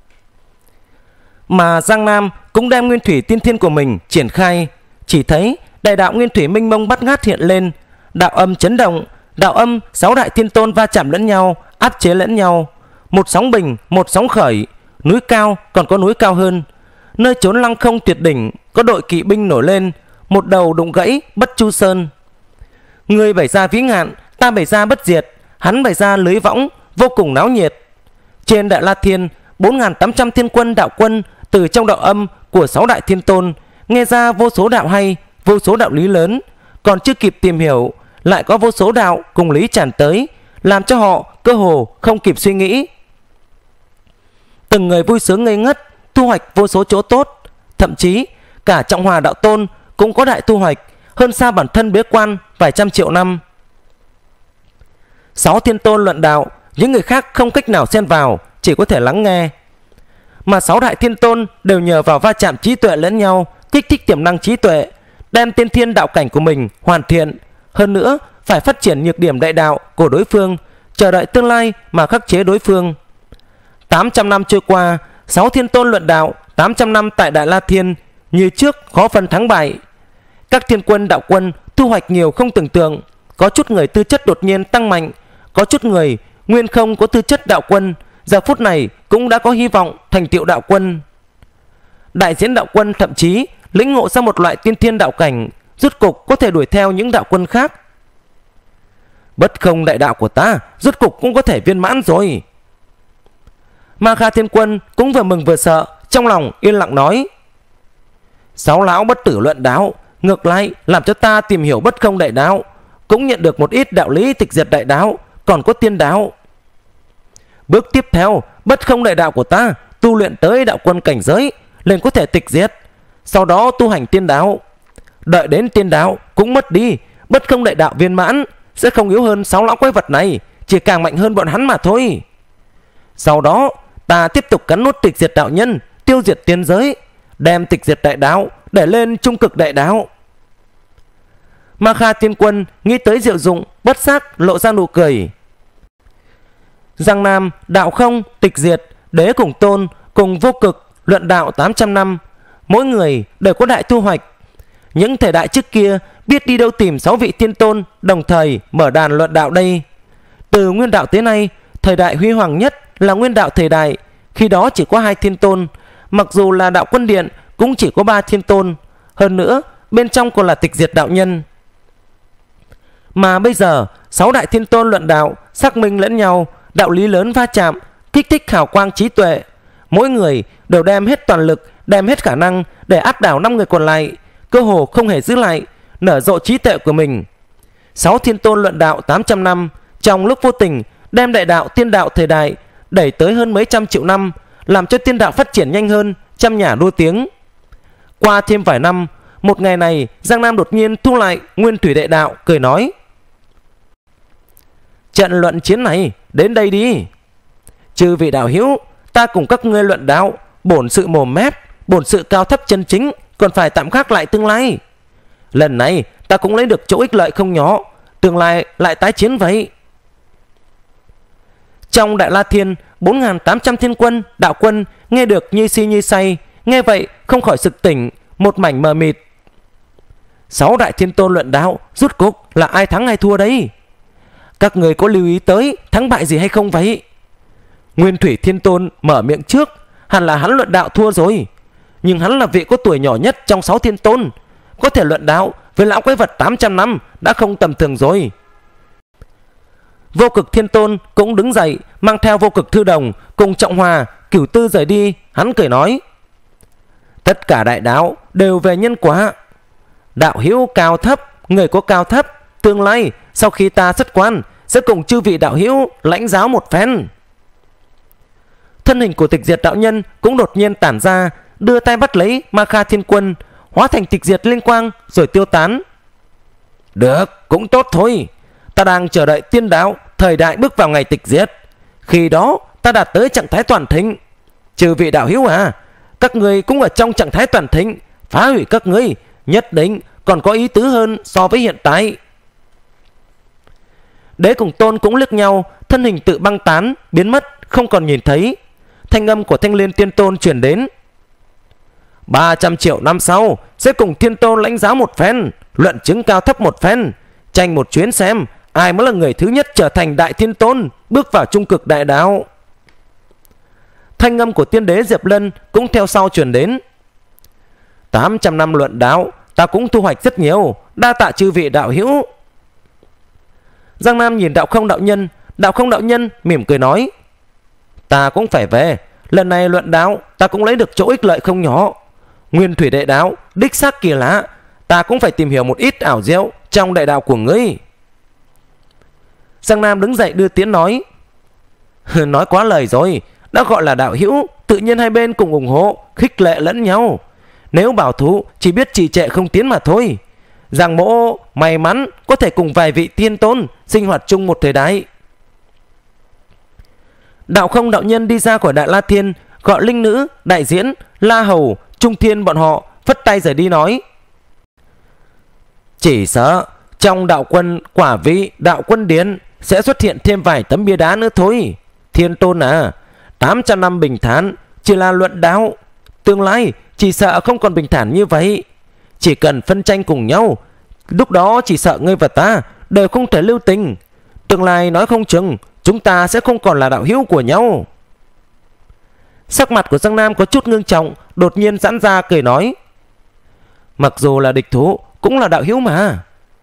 Mà Giang Nam cũng đem nguyên thủy tiên thiên của mình triển khai. Chỉ thấy đại đạo nguyên thủy minh mông bát ngát hiện lên, đạo âm chấn động, đạo âm sáu đại thiên tôn va chạm lẫn nhau, áp chế lẫn nhau. Một sóng bình, một sóng khởi, núi cao còn có núi cao hơn. Nơi chốn lăng không tuyệt đỉnh có đội kỵ binh nổi lên, một đầu đụng gãy Bất Chu Sơn. Người bày ra vĩ ngạn, ta bày ra bất diệt, hắn bày ra lưới võng, vô cùng náo nhiệt. Trên Đại La Thiên, bốn nghìn tám trăm thiên quân đạo quân từ trong đạo âm của sáu đại thiên tôn nghe ra vô số đạo hay, vô số đạo lý lớn, còn chưa kịp tìm hiểu, lại có vô số đạo cùng lý tràn tới, làm cho họ cơ hồ không kịp suy nghĩ. Từng người vui sướng ngây ngất, thu hoạch vô số chỗ tốt. Thậm chí cả Trọng Hòa đạo tôn cũng có đại thu hoạch, hơn xa bản thân bế quan vài trăm triệu năm. Sáu thiên tôn luận đạo, những người khác không cách nào xen vào, chỉ có thể lắng nghe. Mà sáu đại thiên tôn đều nhờ vào va chạm trí tuệ lẫn nhau, kích thích tiềm năng trí tuệ, đem tiên thiên đạo cảnh của mình hoàn thiện. Hơn nữa phải phát triển nhược điểm đại đạo của đối phương, chờ đợi tương lai mà khắc chế đối phương. Tám trăm năm trôi qua, sáu thiên tôn luận đạo, tám trăm năm tại Đại La Thiên, như trước khó phân thắng bại. Các thiên quân đạo quân thu hoạch nhiều không tưởng tượng. Có chút người tư chất đột nhiên tăng mạnh, có chút người nguyên không có tư chất đạo quân, giờ phút này cũng đã có hy vọng thành tựu đạo quân. Đại diễn đạo quân thậm chí lĩnh ngộ ra một loại tiên thiên đạo cảnh, rốt cục có thể đuổi theo những đạo quân khác. Bất không đại đạo của ta rốt cục cũng có thể viên mãn rồi. Ma Kha Thiên Quân cũng vừa mừng vừa sợ, trong lòng yên lặng nói: Sáu lão bất tử luận đạo, ngược lại làm cho ta tìm hiểu bất không đại đạo, cũng nhận được một ít đạo lý tịch diệt đại đạo, còn có tiên đạo. Bước tiếp theo, bất không đại đạo của ta tu luyện tới đạo quân cảnh giới, liền có thể tịch diệt, sau đó tu hành tiên đạo. Đợi đến tiên đạo cũng mất đi, bất không đại đạo viên mãn, sẽ không yếu hơn sáu lão quái vật này, chỉ càng mạnh hơn bọn hắn mà thôi. Sau đó ta tiếp tục cắn nuốt tịch diệt đạo nhân, tiêu diệt tiên giới, đem tịch diệt đại đạo để lên trung cực đại đạo. Ma Kha Thiên Quân nghĩ tới diệu dụng, bất giác lộ ra nụ cười. Giang Nam đạo không tịch diệt, đế cùng tôn cùng vô cực luận đạo tám trăm năm, mỗi người đều có đại thu hoạch. Những thời đại trước kia biết đi đâu tìm sáu vị thiên tôn đồng thời mở đàn luận đạo đây. Từ nguyên đạo tới nay, thời đại huy hoàng nhất là nguyên đạo thời đại, khi đó chỉ có hai thiên tôn, mặc dù là đạo quân điện cũng chỉ có ba thiên tôn, hơn nữa bên trong còn là tịch diệt đạo nhân. Mà bây giờ sáu đại thiên tôn luận đạo, xác minh lẫn nhau, đạo lý lớn va chạm, kích thích hào quang trí tuệ, mỗi người đều đem hết toàn lực, đem hết khả năng để áp đảo năm người còn lại, cơ hồ không hề giữ lại, nở rộ trí tuệ của mình. Sáu thiên tôn luận đạo tám trăm năm, trong lúc vô tình đem đại đạo tiên đạo thời đại đẩy tới hơn mấy trăm triệu năm, làm cho tiên đạo phát triển nhanh hơn, trăm nhà đua tiếng. Qua thêm vài năm, một ngày này Giang Nam đột nhiên thu lại nguyên thủy đại đạo, cười nói: Trận luận chiến này đến đây đi. Chư vị đạo hữu, ta cùng các ngươi luận đạo, bổn sự mồm mép, bổn sự cao thấp chân chính, còn phải tạm gác lại tương lai. Lần này ta cũng lấy được chỗ ích lợi không nhỏ, tương lai lại tái chiến vậy. Trong Đại La Thiên, bốn nghìn tám trăm thiên quân đạo quân nghe được như si như say, nghe vậy không khỏi sực tỉnh, một mảnh mờ mịt. Sáu đại thiên tôn luận đạo, rốt cuộc là ai thắng ai thua đấy? Các người có lưu ý tới thắng bại gì hay không vậy? Nguyên thủy thiên tôn mở miệng trước, hẳn là hắn luận đạo thua rồi, nhưng hắn là vị có tuổi nhỏ nhất trong sáu thiên tôn, có thể luận đạo với lão quái vật tám trăm năm đã không tầm thường rồi. Vô Cực Thiên Tôn cũng đứng dậy, mang theo Vô Cực Thư Đồng cùng Trọng Hòa, Cửu Tư rời đi. Hắn cười nói: tất cả đại đạo đều về nhân quả. Đạo hữu cao thấp, người có cao thấp, tương lai sau khi ta xuất quan sẽ cùng chư vị đạo hữu lãnh giáo một phen. Thân hình của Tịch Diệt đạo nhân cũng đột nhiên tản ra, đưa tay bắt lấy Ma Kha Thiên Quân, hóa thành tịch diệt linh quang rồi tiêu tán. Được, cũng tốt thôi. Ta đang chờ đợi tiên đạo thời đại bước vào ngày tịch diệt, khi đó ta đạt tới trạng thái toàn thịnh. Chư vị đạo hữu à, các người cũng ở trong trạng thái toàn thịnh, phá hủy các ngươi nhất định còn có ý tứ hơn so với hiện tại. Đế cùng Tôn cũng liếc nhau, thân hình tự băng tán, biến mất, không còn nhìn thấy. Thanh âm của Thanh Liên Tiên Tôn truyền đến: ba trăm triệu năm sau sẽ cùng Thiên Tôn lãnh giáo một phen, luận chứng cao thấp một phen, tranh một chuyến xem ai mới là người thứ nhất trở thành Đại Thiên Tôn, bước vào trung cực đại đạo. Thanh âm của Tiên Đế Diệp Lân cũng theo sau truyền đến: tám trăm năm luận đạo, ta cũng thu hoạch rất nhiều, đa tạ chư vị đạo hữu. Giang Nam nhìn Đạo Không đạo nhân, Đạo Không đạo nhân mỉm cười nói: ta cũng phải về, lần này luận đạo ta cũng lấy được chỗ ích lợi không nhỏ. Nguyên thủy đại đạo đích xác kỳ lạ, ta cũng phải tìm hiểu một ít ảo diệu trong đại đạo của ngươi. Giang Nam đứng dậy đưa tiễn nói: nói quá lời rồi, đã gọi là đạo hữu, tự nhiên hai bên cùng ủng hộ, khích lệ lẫn nhau. Nếu bảo thủ chỉ biết trì trệ không tiến mà thôi. Giang mỗ may mắn có thể cùng vài vị tiên tôn sinh hoạt chung một thời đại. Đạo Không đạo nhân đi ra khỏi Đại La Thiên, gọi Linh Nữ, Đại Diễn, La Hầu, Trung Thiên bọn họ phất tay rời đi nói: chỉ sợ trong đạo quân quả vị đạo quân điện sẽ xuất hiện thêm vài tấm bia đá nữa thôi. Thiên Tôn à, tám trăm năm bình thản chỉ là luận đạo, tương lai chỉ sợ không còn bình thản như vậy. Chỉ cần phân tranh cùng nhau, lúc đó chỉ sợ ngươi và ta đều không thể lưu tình. Tương lai nói không chừng chúng ta sẽ không còn là đạo hữu của nhau. Sắc mặt của Giang Nam có chút ngưng trọng, đột nhiên giãn ra cười nói: mặc dù là địch thủ cũng là đạo hữu mà.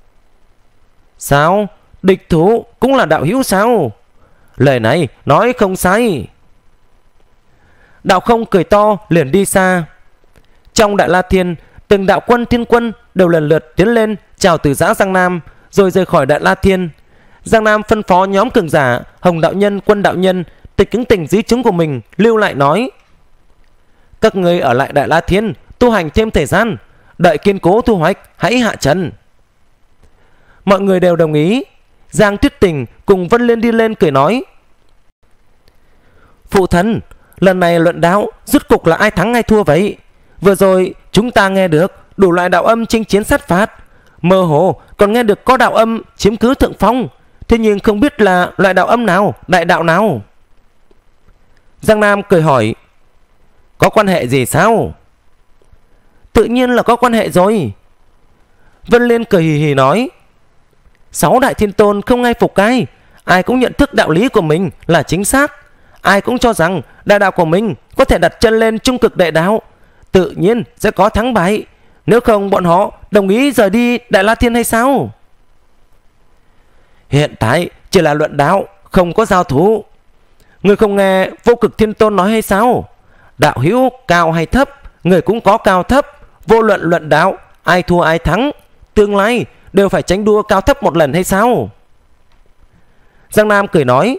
Sao? Địch thủ cũng là đạo hữu sao? Lời này nói không sai. Đạo Không cười to liền đi xa. Trong Đại La Thiên, từng đạo quân thiên quân đều lần lượt tiến lên chào từ giã Giang Nam, rồi rời khỏi Đại La Thiên. Giang Nam phân phó nhóm cường giả Hồng đạo nhân, Quân đạo nhân tịch ứng tình dí chứng của mình, lưu lại nói: các người ở lại Đại La Thiên tu hành thêm thời gian, đợi kiên cố thu hoạch hãy hạ trần. Mọi người đều đồng ý. Giang Tuyết Tình cùng Vân Liên đi lên cười nói: phụ thân, lần này luận đạo rốt cục là ai thắng ai thua vậy? Vừa rồi chúng ta nghe được đủ loại đạo âm chinh chiến sát phạt, mơ hồ còn nghe được có đạo âm chiếm cứ thượng phong, thế nhưng không biết là loại đạo âm nào, đại đạo nào. Giang Nam cười hỏi: có quan hệ gì sao? Tự nhiên là có quan hệ rồi. Vân Liên cười hì hì nói: sáu đại thiên tôn không ai phục ai, ai cũng nhận thức đạo lý của mình là chính xác, ai cũng cho rằng đại đạo của mình có thể đặt chân lên trung cực đại đạo, tự nhiên sẽ có thắng bại. Nếu không bọn họ đồng ý rời đi Đại La Thiên hay sao? Hiện tại chỉ là luận đạo, không có giao thủ. Người không nghe Vô Cực Thiên Tôn nói hay sao? Đạo hữu cao hay thấp, người cũng có cao thấp. Vô luận luận đạo, ai thua ai thắng, tương lai đều phải tranh đua cao thấp một lần hay sao? Giang Nam cười nói: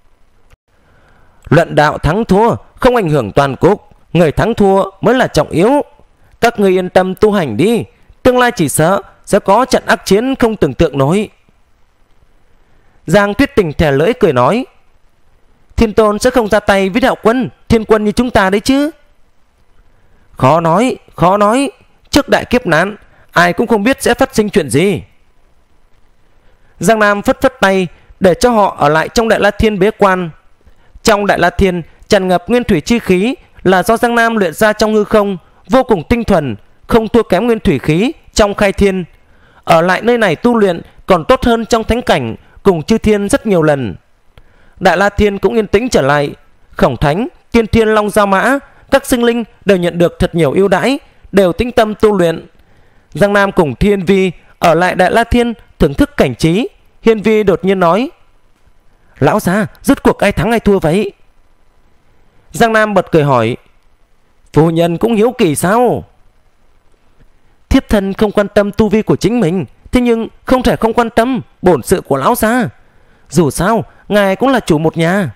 luận đạo thắng thua không ảnh hưởng toàn cục, người thắng thua mới là trọng yếu. Các người yên tâm tu hành đi, tương lai chỉ sợ sẽ có trận ác chiến không tưởng tượng nổi. Giang Tuyết Tình thè lưỡi cười nói: Thiên Tôn sẽ không ra tay với đạo quân thiên quân như chúng ta đấy chứ? Khó nói, khó nói. Trước đại kiếp nạn, ai cũng không biết sẽ phát sinh chuyện gì. Giang Nam phất phất tay để cho họ ở lại trong Đại La Thiên bế quan. Trong Đại La Thiên tràn ngập nguyên thủy chi khí là do Giang Nam luyện ra trong hư không, vô cùng tinh thuần, không thua kém nguyên thủy khí trong khai thiên. Ở lại nơi này tu luyện còn tốt hơn trong thánh cảnh cùng chư thiên rất nhiều lần. Đại La Thiên cũng yên tĩnh trở lại. Khổng Thánh, Tiên Thiên Long Giao Mã, các sinh linh đều nhận được thật nhiều ưu đãi, đều tĩnh tâm tu luyện. Giang Nam cùng Thiên Vi ở lại Đại La Thiên thưởng thức cảnh trí. Hiên Vi đột nhiên nói: Lão gia, rốt cuộc ai thắng ai thua vậy? Giang Nam bật cười hỏi. Phu nhân cũng hiếu kỳ sao? Thiếp thân không quan tâm tu vi của chính mình, thế nhưng không thể không quan tâm bổn sự của lão gia. Dù sao ngài cũng là chủ một nhà.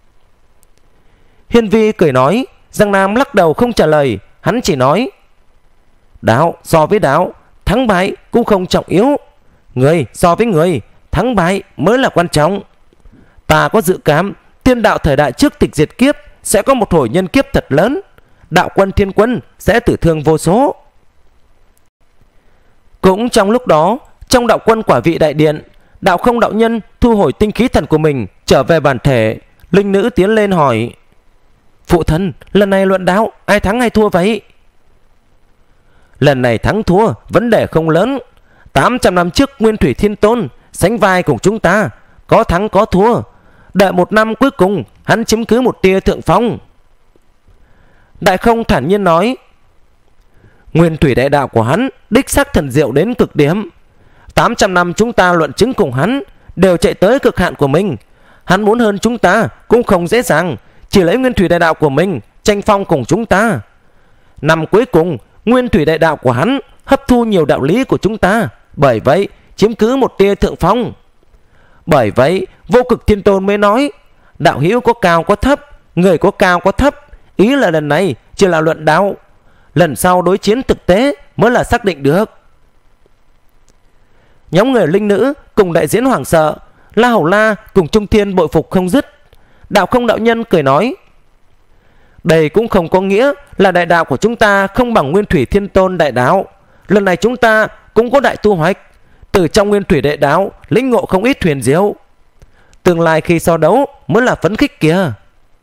Hiên Vi cười nói. Giang Nam lắc đầu không trả lời. Hắn chỉ nói, đạo so với đạo, thắng bại cũng không trọng yếu. Người so với người, thắng bại mới là quan trọng. Ta có dự cảm tiên đạo thời đại trước tịch diệt kiếp sẽ có một hồi nhân kiếp thật lớn. Đạo quân thiên quân sẽ tử thương vô số. Cũng trong lúc đó, trong đạo quân quả vị đại điện, Đạo Không đạo nhân thu hồi tinh khí thần của mình trở về bản thể. Linh nữ tiến lên hỏi, phụ thân, lần này luận đạo ai thắng ai thua vậy? Lần này thắng thua vấn đề không lớn. Tám trăm năm trước Nguyên Thủy Thiên Tôn sánh vai cùng chúng ta, có thắng có thua. Đợi một năm cuối cùng hắn chiếm cứ một tia thượng phong. Đại Không thản nhiên nói, Nguyên Thủy đại đạo của hắn đích xác thần diệu đến cực điểm. Tám trăm năm chúng ta luận chứng cùng hắn đều chạy tới cực hạn của mình. Hắn muốn hơn chúng ta cũng không dễ dàng, chỉ lấy Nguyên Thủy đại đạo của mình tranh phong cùng chúng ta. Năm cuối cùng Nguyên Thủy đại đạo của hắn hấp thu nhiều đạo lý của chúng ta, bởi vậy chiếm cứ một tia thượng phong. Bởi vậy Vô Cực Thiên Tôn mới nói, đạo hữu có cao có thấp, người có cao có thấp. Ý là lần này chỉ là luận đạo, lần sau đối chiến thực tế mới là xác định được. Nhóm người linh nữ cùng đại diễn hoảng sợ. La Hầu La cùng Trung Thiên bội phục không dứt. Đạo Không đạo nhân cười nói, đây cũng không có nghĩa là đại đạo của chúng ta không bằng Nguyên Thủy Thiên Tôn đại đạo. Lần này chúng ta cũng có đại tu hoạch, từ trong Nguyên Thủy đại đạo lĩnh ngộ không ít huyền diệu. Tương lai khi so đấu mới là phấn khích kìa.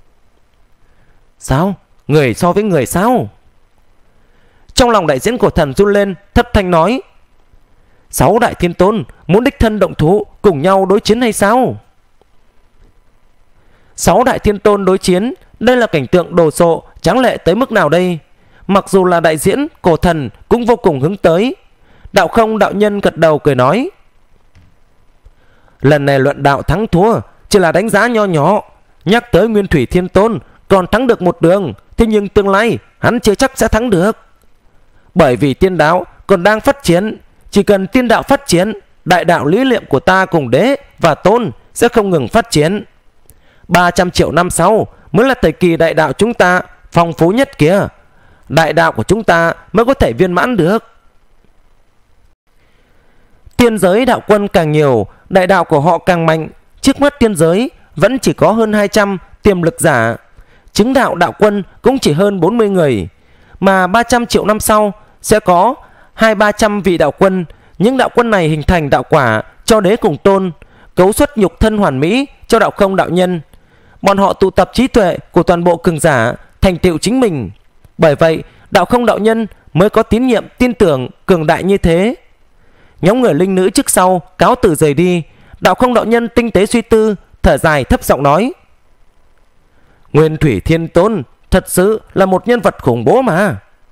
Sao? Người so với người sao? Trong lòng đại diễn cổ thần run lên, thất thanh nói, sáu đại thiên tôn muốn đích thân động thủ cùng nhau đối chiến hay sao? Sáu đại thiên tôn đối chiến, đây là cảnh tượng đồ sộ tráng lệ tới mức nào đây? Mặc dù là đại diễn cổ thần cũng vô cùng hứng tới. Đạo Không đạo nhân gật đầu cười nói, lần này luận đạo thắng thua chỉ là đánh giá nho nhỏ. Nhắc tới Nguyên Thủy Thiên Tôn còn thắng được một đường, thế nhưng tương lai hắn chưa chắc sẽ thắng được. Bởi vì tiên đạo còn đang phát triển. Chỉ cần tiên đạo phát triển, đại đạo lý niệm của ta cùng đế và tôn sẽ không ngừng phát triển. Ba trăm triệu năm sau mới là thời kỳ đại đạo chúng ta phong phú nhất kia. Đại đạo của chúng ta mới có thể viên mãn được. Tiên giới đạo quân càng nhiều, đại đạo của họ càng mạnh. Trước mắt tiên giới vẫn chỉ có hơn hai trăm tiềm lực giả, chứng đạo đạo quân cũng chỉ hơn bốn mươi người. Mà ba trăm triệu năm sau sẽ có hai ba trăm vị đạo quân. Những đạo quân này hình thành đạo quả cho đế cùng tôn, cấu xuất nhục thân hoàn mỹ cho Đạo Không đạo nhân. Bọn họ tụ tập trí tuệ của toàn bộ cường giả, thành tựu chính mình. Bởi vậy Đạo Không đạo nhân mới có tín nhiệm tin tưởng cường đại như thế. Nhóm người linh nữ trước sau cáo từ rời đi. Đạo Không đạo nhân tinh tế suy tư, thở dài thấp giọng nói, Nguyên Thủy Thiên Tôn thật sự là một nhân vật khủng bố mà.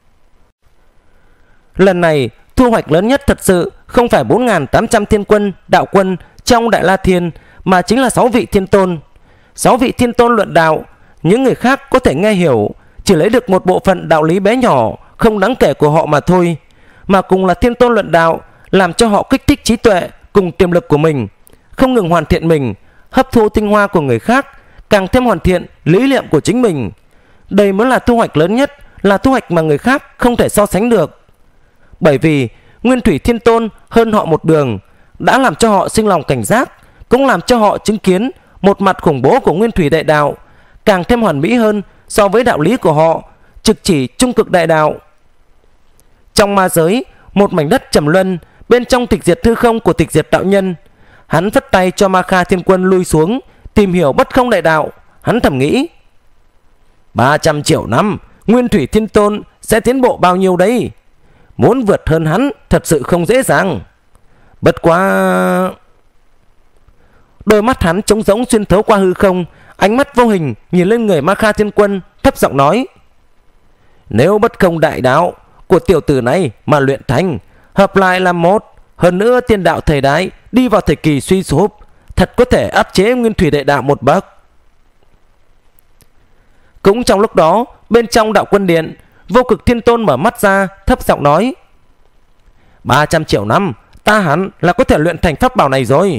Lần này thu hoạch lớn nhất thật sự không phải bốn nghìn tám trăm thiên quân đạo quân trong Đại La Thiên, mà chính là sáu vị thiên tôn. Sáu vị thiên tôn luận đạo, những người khác có thể nghe hiểu, chỉ lấy được một bộ phận đạo lý bé nhỏ không đáng kể của họ mà thôi. Mà cùng là thiên tôn luận đạo, làm cho họ kích thích trí tuệ cùng tiềm lực của mình, không ngừng hoàn thiện mình, hấp thu tinh hoa của người khác, càng thêm hoàn thiện lý niệm của chính mình. Đây mới là thu hoạch lớn nhất, là thu hoạch mà người khác không thể so sánh được. Bởi vì Nguyên Thủy Thiên Tôn hơn họ một đường, đã làm cho họ sinh lòng cảnh giác, cũng làm cho họ chứng kiến một mặt khủng bố của Nguyên Thủy đại đạo, càng thêm hoàn mỹ hơn so với đạo lý của họ, trực chỉ trung cực đại đạo. Trong ma giới, một mảnh đất trầm luân, bên trong tịch diệt hư không của tịch diệt đạo nhân, hắn phất tay cho Ma Kha Thiên Quân lui xuống tìm hiểu bất không đại đạo. Hắn thầm nghĩ, ba trăm triệu năm Nguyên Thủy Thiên Tôn sẽ tiến bộ bao nhiêu đây? Muốn vượt hơn hắn thật sự không dễ dàng. Bất quá... Đôi mắt hắn trống rỗng xuyên thấu qua hư không, ánh mắt vô hình nhìn lên người Ma Kha Thiên Quân, thấp giọng nói, nếu bất không đại đạo của tiểu tử này mà luyện thành, hợp lại là một, hơn nữa tiên đạo thời đại đi vào thời kỳ suy sụp, thật có thể áp chế Nguyên Thủy Đại Đạo một bậc. Cũng trong lúc đó, bên trong Đạo Quân Điện, Vô Cực Thiên Tôn mở mắt ra, thấp giọng nói: ba trăm triệu năm, ta hẳn là có thể luyện thành pháp bảo này rồi.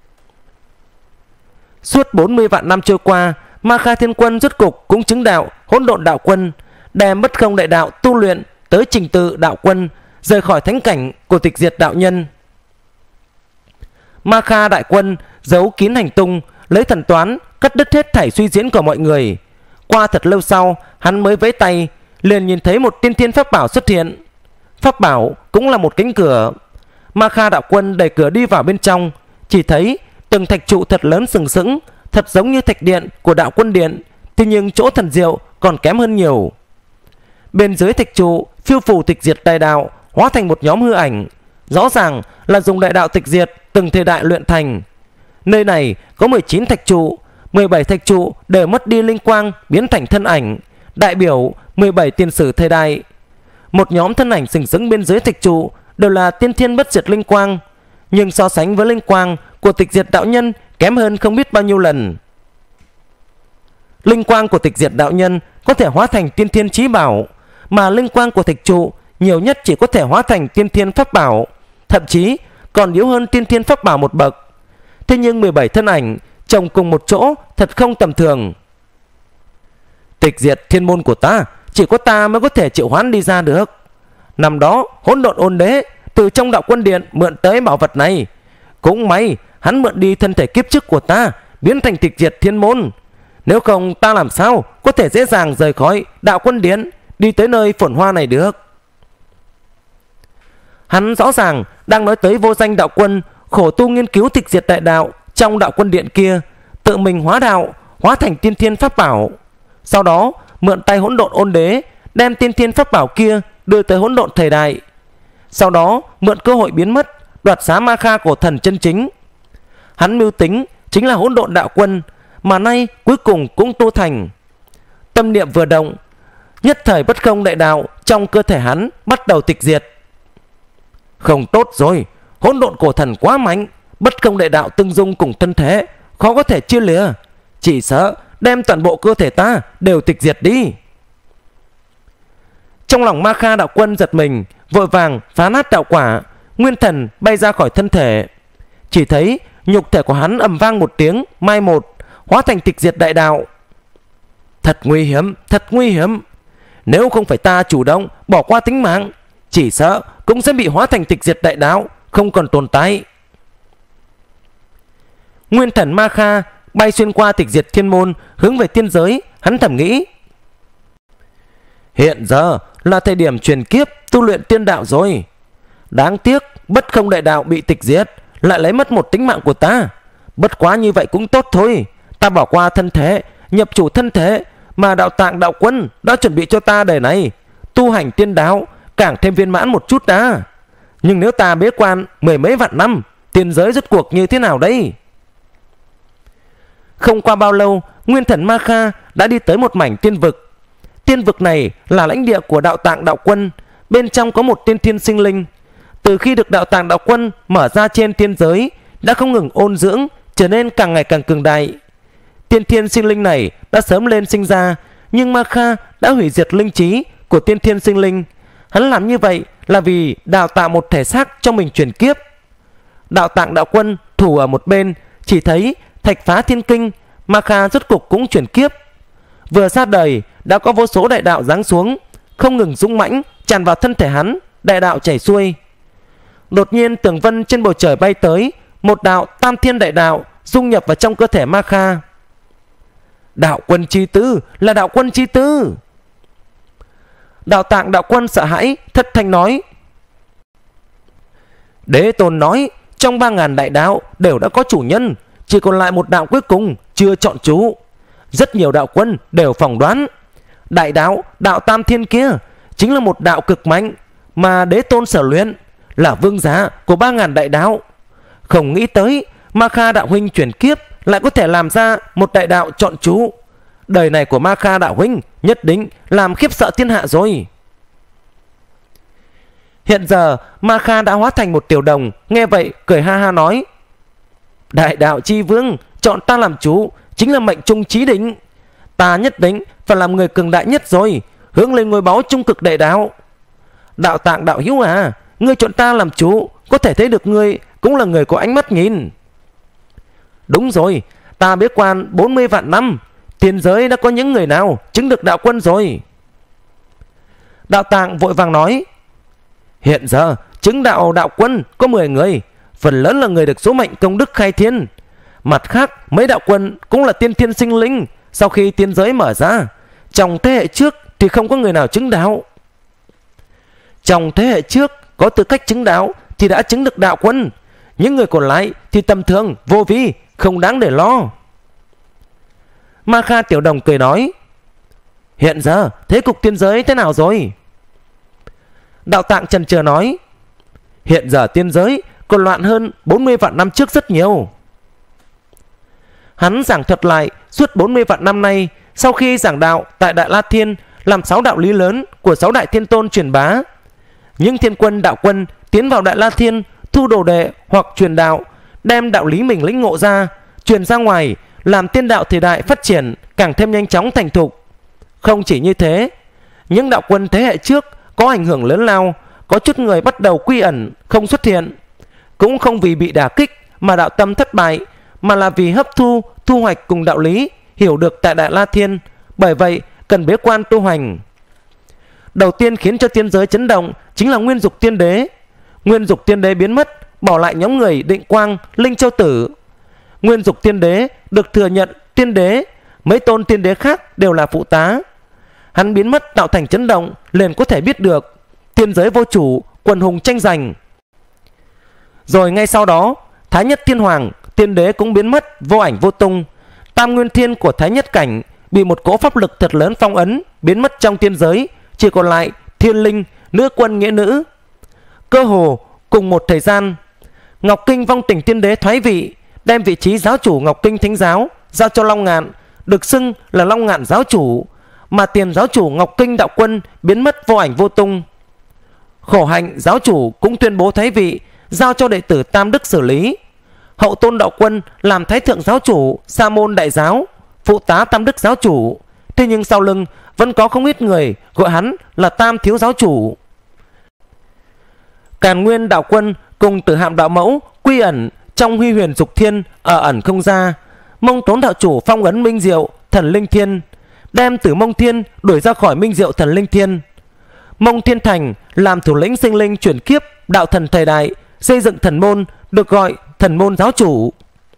Suốt bốn mươi vạn năm trôi qua, Ma Kha Thiên Quân rốt cục cũng chứng đạo Hỗn Độn Đạo Quân, đem Bất Không Đại Đạo tu luyện tới trình tự Đạo Quân, rời khỏi thánh cảnh của Tịch Diệt đạo nhân. Ma Kha Đại Quân giấu kín hành tung, lấy thần toán cắt đứt hết thảy suy diễn của mọi người. Qua thật lâu sau, hắn mới vẫy tay, liền nhìn thấy một tiên thiên pháp bảo xuất hiện. Pháp bảo cũng là một cánh cửa. Ma Kha Đạo Quân đẩy cửa đi vào bên trong, chỉ thấy từng thạch trụ thật lớn sừng sững, thật giống như thạch điện của Đạo Quân Điện, thế nhưng chỗ thần diệu còn kém hơn nhiều. Bên dưới thạch trụ phiêu phù Tịch Diệt đại đạo, hóa thành một nhóm hư ảnh, rõ ràng là dùng đại đạo tịch diệt từng thời đại luyện thành. Nơi này có mười chín thạch trụ, mười bảy thạch trụ đều mất đi linh quang, biến thành thân ảnh, đại biểu mười bảy tiền sử thời đại. Một nhóm thân ảnh sừng sững bên dưới thạch trụ đều là tiên thiên bất diệt linh quang, nhưng so sánh với linh quang của Tịch Diệt đạo nhân kém hơn không biết bao nhiêu lần. Linh quang của Tịch Diệt đạo nhân có thể hóa thành tiên thiên chí bảo, mà linh quang của thạch trụ nhiều nhất chỉ có thể hóa thành tiên thiên pháp bảo, thậm chí còn yếu hơn tiên thiên pháp bảo một bậc. Thế nhưng mười bảy thân ảnh chồng cùng một chỗ thật không tầm thường. Tịch Diệt thiên môn của ta chỉ có ta mới có thể triệu hoán đi ra được. Năm đó Hỗn Độn Ôn Đế từ trong Đạo Quân Điện mượn tới bảo vật này, cũng may hắn mượn đi thân thể kiếp trước của ta, biến thành Tịch Diệt thiên môn. Nếu không ta làm sao có thể dễ dàng rời khỏi Đạo Quân Điện, đi tới nơi phồn hoa này được. Hắn rõ ràng đang nói tới vô danh đạo quân khổ tu nghiên cứu tịch diệt đại đạo trong Đạo Quân Điện kia, tự mình hóa đạo, hóa thành tiên thiên pháp bảo, sau đó mượn tay Hỗn Độn Ôn Đế đem tiên thiên pháp bảo kia đưa tới hỗn độn thời đại, sau đó mượn cơ hội biến mất, đoạt xá Ma Kha cổ thần chân chính. Hắn mưu tính chính là Hỗn Độn Đạo Quân, mà nay cuối cùng cũng tu thành. Tâm niệm vừa động, nhất thời Bất Không Đại Đạo trong cơ thể hắn bắt đầu tịch diệt. Không tốt rồi, Hỗn Độn cổ thần quá mạnh, Bất Không Đại Đạo tương dung cùng thân thế khó có thể chia lìa, chỉ sợ đem toàn bộ cơ thể ta đều tịch diệt đi. Trong lòng Ma Kha Đạo Quân giật mình, vội vàng phá nát đạo quả, nguyên thần bay ra khỏi thân thể. Chỉ thấy nhục thể của hắn ầm vang một tiếng mai một, hóa thành tịch diệt đại đạo. Thật nguy hiểm, thật nguy hiểm. Nếu không phải ta chủ động bỏ qua tính mạng, chỉ sợ cũng sẽ bị hóa thành tịch diệt đại đạo, không còn tồn tại. Nguyên thần Ma Kha bay xuyên qua tịch diệt thiên môn, hướng về tiên giới. Hắn thầm nghĩ, hiện giờ là thời điểm truyền kiếp tu luyện tiên đạo rồi. Đáng tiếc Bất Không Đại Đạo bị tịch diệt, lại lấy mất một tính mạng của ta. Bất quá như vậy cũng tốt thôi, ta bỏ qua thân thể, nhập chủ thân thể mà Đạo Tạng Đạo Quân đã chuẩn bị cho ta đời này, tu hành tiên đạo càng thêm viên mãn một chút đã. Nhưng nếu ta bế quan mười mấy vạn năm, tiên giới rốt cuộc như thế nào đây? Không qua bao lâu, nguyên thần Ma Kha đã đi tới một mảnh tiên vực. Tiên vực này là lãnh địa của Đạo Tạng Đạo Quân, bên trong có một tiên thiên sinh linh. Từ khi được Đạo Tạng Đạo Quân mở ra trên tiên giới, đã không ngừng ôn dưỡng, trở nên càng ngày càng cường đại. Tiên thiên sinh linh này đã sớm lên sinh ra, nhưng Ma Kha đã hủy diệt linh trí của tiên thiên sinh linh. Hắn làm như vậy là vì đào tạo một thể xác cho mình chuyển kiếp. Đạo Tạng Đạo Quân thủ ở một bên, chỉ thấy thạch phá thiên kinh, Ma Kha rốt cục cũng chuyển kiếp. Vừa ra đời đã có vô số đại đạo giáng xuống, không ngừng dũng mãnh tràn vào thân thể hắn, đại đạo chảy xuôi. Đột nhiên tường vân trên bầu trời bay tới, một đạo tam thiên đại đạo dung nhập vào trong cơ thể Ma Kha. Đạo Quân chi tư, là Đạo Quân chi tư. Đạo Tạng Đạo Quân sợ hãi thất thanh nói, Đế Tôn nói trong ba ngàn đại đạo đều đã có chủ nhân, chỉ còn lại một đạo cuối cùng chưa chọn chủ. Rất nhiều đạo quân đều phỏng đoán đại đạo Đạo Tam Thiên kia chính là một đạo cực mạnh, mà Đế Tôn sở luyện là vương giá của ba ngàn đại đạo. Không nghĩ tới Ma Kha đạo huynh chuyển kiếp lại có thể làm ra một đại đạo chọn chủ. Đời này của Ma Kha đạo huynh nhất định làm khiếp sợ thiên hạ rồi. Hiện giờ Ma Kha đã hóa thành một tiểu đồng, nghe vậy cười ha ha nói, Đại đạo chi vương chọn ta làm chủ chính là mệnh trung chí định. Ta nhất định phải làm người cường đại nhất rồi, hướng lên ngôi báu trung cực đại đạo. Đạo Tạng đạo hữu à, ngươi chọn ta làm chủ, có thể thấy được ngươi cũng là người có ánh mắt nhìn. Đúng rồi, ta bế quan bốn mươi vạn năm, tiền giới đã có những người nào chứng được đạo quân rồi? Đạo Tạng vội vàng nói, hiện giờ chứng đạo đạo quân có mười người, phần lớn là người được số mệnh công đức khai thiên. Mặt khác mấy đạo quân cũng là tiên thiên sinh linh sau khi tiên giới mở ra. Trong thế hệ trước thì không có người nào chứng đạo. Trong thế hệ trước có tư cách chứng đạo thì đã chứng được đạo quân, những người còn lại thì tầm thường, vô vi, không đáng để lo. Ma Kha Tiểu Đồng cười nói, hiện giờ thế cục tiên giới thế nào rồi? Đạo Tạng chần chừ nói, hiện giờ tiên giới còn loạn hơn bốn mươi vạn năm trước rất nhiều. Hắn giảng thuật lại suốt bốn mươi vạn năm nay, sau khi giảng đạo tại Đại La Thiên, làm sáu đạo lý lớn của sáu đại thiên tôn truyền bá. Những thiên quân đạo quân tiến vào Đại La Thiên thu đồ đệ hoặc truyền đạo, đem đạo lý mình lĩnh ngộ ra, truyền ra ngoài, làm tiên đạo thời đại phát triển càng thêm nhanh chóng thành thục. Không chỉ như thế, những đạo quân thế hệ trước có ảnh hưởng lớn lao, có chút người bắt đầu quy ẩn không xuất hiện, cũng không vì bị đả kích mà đạo tâm thất bại, mà là vì hấp thu thu hoạch cùng đạo lý hiểu được tại Đại La Thiên, bởi vậy cần bế quan tu hành. Đầu tiên khiến cho tiên giới chấn động chính là Nguyên Dục Tiên Đế. Nguyên Dục Tiên Đế biến mất, bỏ lại nhóm người Định Quang, Linh Châu Tử. Nguyên Dục Tiên Đế được thừa nhận tiên đế, mấy tôn tiên đế khác đều là phụ tá. Hắn biến mất tạo thành chấn động, liền có thể biết được tiên giới vô chủ, quần hùng tranh giành. Rồi ngay sau đó, Thái Nhất Thiên Hoàng, tiên đế cũng biến mất vô ảnh vô tung. Tam Nguyên Thiên của Thái Nhất Cảnh bị một cỗ pháp lực thật lớn phong ấn, biến mất trong tiên giới, chỉ còn lại Thiên Linh, nữ quân nghĩa nữ. Cơ hồ cùng một thời gian, Ngọc Kinh Vong Tình Tiên Đế thoái vị, đem vị trí giáo chủ Ngọc Kinh Thánh Giáo giao cho Long Ngạn, được xưng là Long Ngạn giáo chủ, mà tiền giáo chủ Ngọc Kinh đạo quân biến mất vô ảnh vô tung. Khổ Hạnh giáo chủ cũng tuyên bố thoái vị, giao cho đệ tử Tam Đức xử lý. Hậu Tôn đạo quân làm thái thượng giáo chủ Sa Môn đại giáo, phụ tá Tam Đức giáo chủ. Thế nhưng sau lưng vẫn có không ít người gọi hắn là Tam Thiếu giáo chủ. Càn Nguyên đạo quân cùng Tử Hạm đạo mẫu quy ẩn trong Huy Huyền Dục Thiên, ở ẩn không ra. Mông Tốn đạo chủ phong ấn Minh Diệu Thần Linh Thiên, đem Tử Mông Thiên đuổi ra khỏi Minh Diệu Thần Linh Thiên. Mông Thiên Thành làm thủ lĩnh sinh linh chuyển kiếp đạo thần thời đại, xây dựng thần môn, được gọi Thần Môn giáo chủ.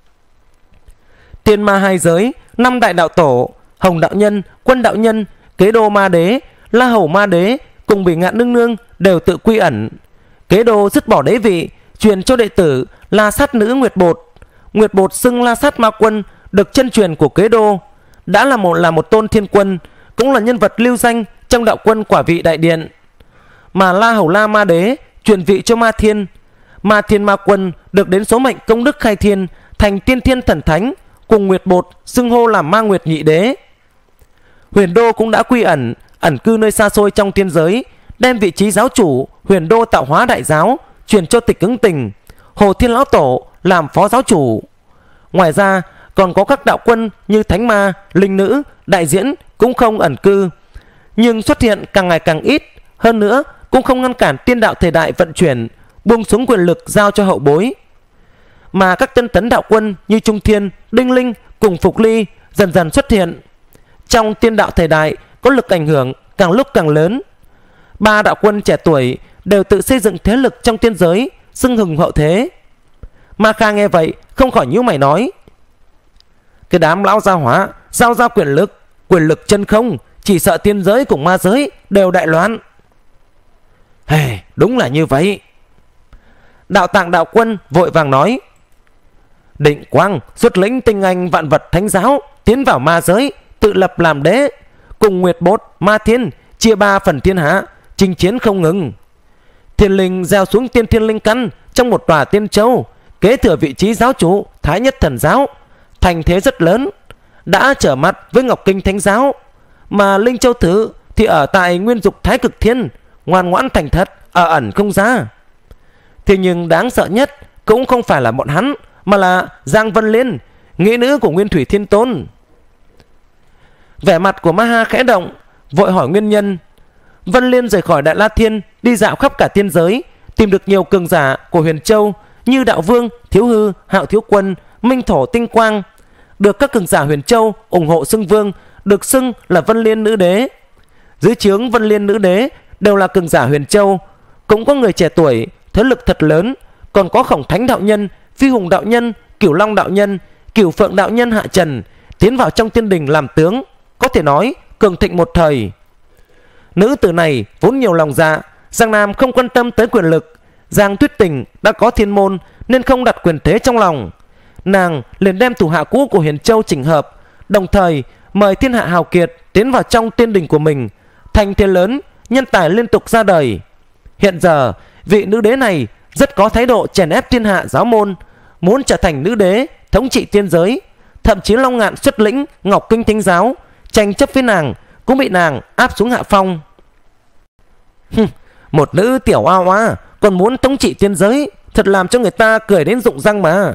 Tiên ma hai giới, năm đại đạo tổ, Hồng đạo nhân, Quân đạo nhân, Kế Đô ma đế, La Hầu ma đế cùng Bỉ Ngạn nương nương đều tự quy ẩn. Kế Đô dứt bỏ đế vị, truyền cho đệ tử La Sát nữ Nguyệt Bột. Nguyệt Bột xưng La Sát ma quân, được chân truyền của Kế Đô, đã là một là một tôn thiên quân, cũng là nhân vật lưu danh trong đạo quân Quả Vị Đại Điện. Mà La Hầu La ma đế truyền vị cho Ma Thiên. Ma Thiên ma quân được đến số mệnh công đức khai thiên, thành tiên thiên thần thánh, cùng Nguyệt Bột xưng hô làm Ma Nguyệt nhị đế. Huyền Đô cũng đã quy ẩn, ẩn cư nơi xa xôi trong tiên giới, đem vị trí giáo chủ Huyền Đô tạo hóa đại giáo truyền cho Tịch Ứng Tình, Hồ Thiên lão tổ làm phó giáo chủ. Ngoài ra còn có các đạo quân như Thánh Ma, Linh Nữ, Đại Diễn cũng không ẩn cư, nhưng xuất hiện càng ngày càng ít. Hơn nữa cũng không ngăn cản tiên đạo thời đại vận chuyển, buông xuống quyền lực giao cho hậu bối. Mà các tân tấn đạo quân như Trung Thiên, Đinh Linh cùng Phục Ly dần dần xuất hiện. Trong tiên đạo thời đại có lực ảnh hưởng càng lúc càng lớn. Ba đạo quân trẻ tuổi đều tự xây dựng thế lực trong tiên giới, xưng hùng hậu thế. Ma Kha nghe vậy không khỏi nhíu mày nói, cái đám lão gia hỏa giao ra quyền lực, quyền lực chân không, chỉ sợ tiên giới cùng ma giới đều đại loạn. Hey, đúng là như vậy. Đạo Tạng đạo quân vội vàng nói, Định Quang xuất lĩnh tinh anh vạn vật thánh giáo tiến vào ma giới, tự lập làm đế, cùng Nguyệt Bột, Ma Thiên chia ba phần thiên hạ, chinh chiến không ngừng. Thiên linh gieo xuống tiên thiên linh căn trong một tòa tiên châu, kế thừa vị trí giáo chủ Thái Nhất thần giáo, thành thế rất lớn, đã trở mặt với Ngọc Kinh Thánh giáo. Mà Linh Châu Tử thì ở tại Nguyên Dục Thái Cực Thiên, ngoan ngoãn thành thật, ở ẩn không ra. Thế nhưng đáng sợ nhất cũng không phải là bọn hắn, mà là Giang Vân Liên, nghĩa nữ của Nguyên Thủy Thiên Tôn. Vẻ mặt của Ma Ha khẽ động, vội hỏi nguyên nhân. Vân Liên rời khỏi Đại La Thiên, đi dạo khắp cả tiên giới, tìm được nhiều cường giả của Huyền Châu như Đạo Vương, Thiếu Hư, Hạo Thiếu Quân, Minh Thổ, Tinh Quang, được các cường giả Huyền Châu ủng hộ xưng vương, được xưng là Vân Liên Nữ Đế. Dưới trướng Vân Liên Nữ Đế đều là cường giả Huyền Châu, cũng có người trẻ tuổi, thế lực thật lớn, còn có Khổng Thánh đạo nhân, Phi Hùng đạo nhân, Cửu Long đạo nhân, Cửu Phượng đạo nhân hạ trần, tiến vào trong tiên đình làm tướng, có thể nói cường thịnh một thời. Nữ tử này vốn nhiều lòng dạ, Giang Nam không quan tâm tới quyền lực. Giang Tuyết Tình đã có thiên môn nên không đặt quyền thế trong lòng. Nàng liền đem thủ hạ cũ của Huyền Châu chỉnh hợp, đồng thời mời thiên hạ hào kiệt tiến vào trong tiên đình của mình. Thành thế lớn, nhân tài liên tục ra đời. Hiện giờ vị nữ đế này rất có thái độ chèn ép thiên hạ giáo môn, muốn trở thành nữ đế thống trị tiên giới. Thậm chí Long Ngạn xuất lĩnh Ngọc Kinh Thánh giáo tranh chấp với nàng, cũng bị nàng áp xuống hạ phong. Một nữ tiểu oa oa còn muốn thống trị tiên giới, thật làm cho người ta cười đến rụng răng mà.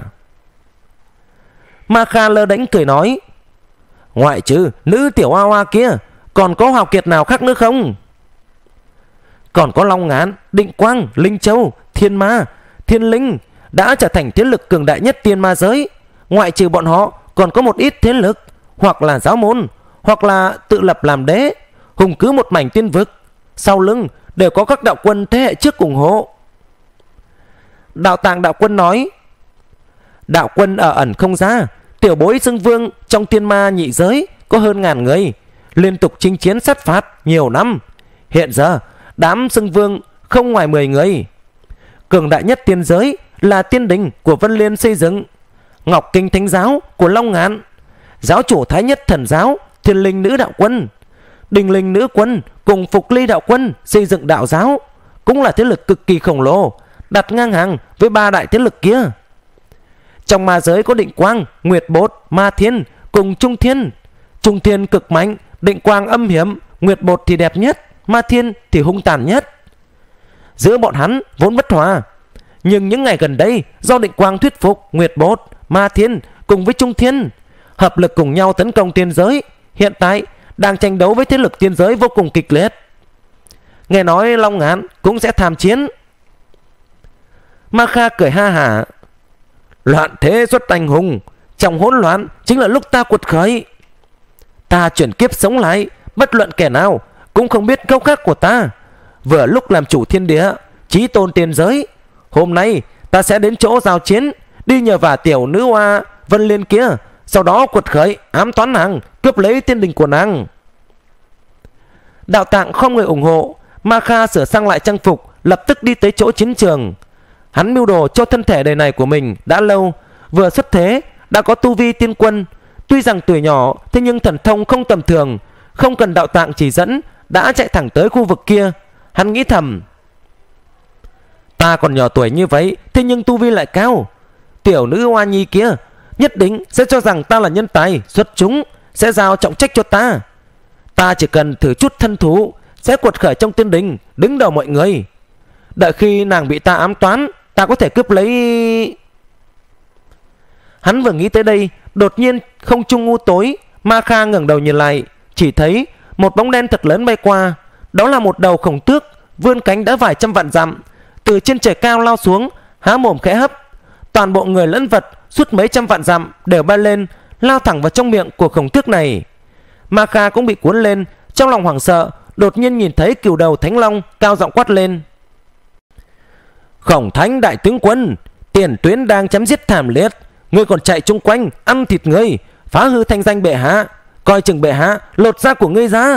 Ma Kha lơ đễnh cười nói, ngoại trừ nữ tiểu oa oa kia, còn có hào kiệt nào khác nữa không? Còn có Long Ngạn, Định Quang, Linh Châu, Thiên Ma, Thiên Linh đã trở thành thế lực cường đại nhất tiên ma giới. Ngoại trừ bọn họ còn có một ít thế lực, hoặc là giáo môn, hoặc là tự lập làm đế, hùng cứ một mảnh tiên vực. Sau lưng đều có các đạo quân thế hệ trước ủng hộ. Đạo Tạng đạo quân nói, đạo quân ở ẩn không ra, tiểu bối xưng vương trong tiên ma nhị giới có hơn ngàn người, liên tục chinh chiến sát phạt nhiều năm. Hiện giờ đám xưng vương không ngoài mười người. Cường đại nhất tiên giới là tiên đình của Vân Liên xây dựng, Ngọc Kinh Thánh giáo của Long Ngạn, giáo chủ Thái Nhất Thần giáo Thiên Linh Nữ đạo quân, Đình Linh Nữ quân cùng Phục Ly đạo quân xây dựng đạo giáo, cũng là thế lực cực kỳ khổng lồ, đặt ngang hàng với ba đại thế lực kia. Trong ma giới có Định Quang, Nguyệt Bột, Ma Thiên cùng Trung Thiên. Trung Thiên cực mạnh, Định Quang âm hiểm, Nguyệt Bột thì đẹp nhất, Ma Thiên thì hung tàn nhất. Giữa bọn hắn vốn bất hòa, nhưng những ngày gần đây do Định Quang thuyết phục Nguyệt Bột, Ma Thiên cùng với Trung Thiên hợp lực cùng nhau tấn công tiên giới, hiện tại đang tranh đấu với thế lực tiên giới vô cùng kịch liệt. Nghe nói Long Ngạn cũng sẽ tham chiến. Ma Kha cười ha hả, loạn thế xuất anh hùng, trong hỗn loạn chính là lúc ta quật khởi. Ta chuyển kiếp sống lại, bất luận kẻ nào cũng không biết gốc gác của ta. Vừa lúc làm chủ thiên địa, chí tôn tiên giới, hôm nay ta sẽ đến chỗ giao chiến, đi nhờ vả tiểu nữ hoa Vân Liên kia, sau đó quật khởi ám toán nàng, cướp lấy tiên đình của nàng. Đạo Tạng không người ủng hộ. Ma Kha sửa sang lại trang phục, lập tức đi tới chỗ chiến trường. Hắn mưu đồ cho thân thể đời này của mình đã lâu, vừa xuất thế đã có tu vi tiên quân. Tuy rằng tuổi nhỏ, thế nhưng thần thông không tầm thường, không cần Đạo Tạng chỉ dẫn đã chạy thẳng tới khu vực kia. Hắn nghĩ thầm, ta còn nhỏ tuổi như vậy, thế nhưng tu vi lại cao. Tiểu nữ hoa nhi kia nhất định sẽ cho rằng ta là nhân tài xuất chúng, sẽ giao trọng trách cho ta. Ta chỉ cần thử chút thân thú, sẽ quật khởi trong tiên đình, đứng đầu mọi người. Đợi khi nàng bị ta ám toán, ta có thể cướp lấy. Hắn vừa nghĩ tới đây, đột nhiên không trung u tối. Ma Kha ngẩng đầu nhìn lại, chỉ thấy một bóng đen thật lớn bay qua. Đó là một đầu khổng tước vươn cánh đã vài trăm vạn dặm, từ trên trời cao lao xuống, há mồm khẽ hấp. Toàn bộ người lẫn vật suốt mấy trăm vạn dặm đều bay lên, lao thẳng vào trong miệng của khổng tước này. Ma Kha cũng bị cuốn lên, trong lòng hoảng sợ, đột nhiên nhìn thấy Cửu Đầu Thánh Long cao giọng quát lên, Khổng Thánh đại tướng quân, tiền tuyến đang chém giết thảm liệt, ngươi còn chạy chung quanh ăn thịt người, phá hư thanh danh bệ hạ, coi chừng bệ hạ lột da của ngươi ra.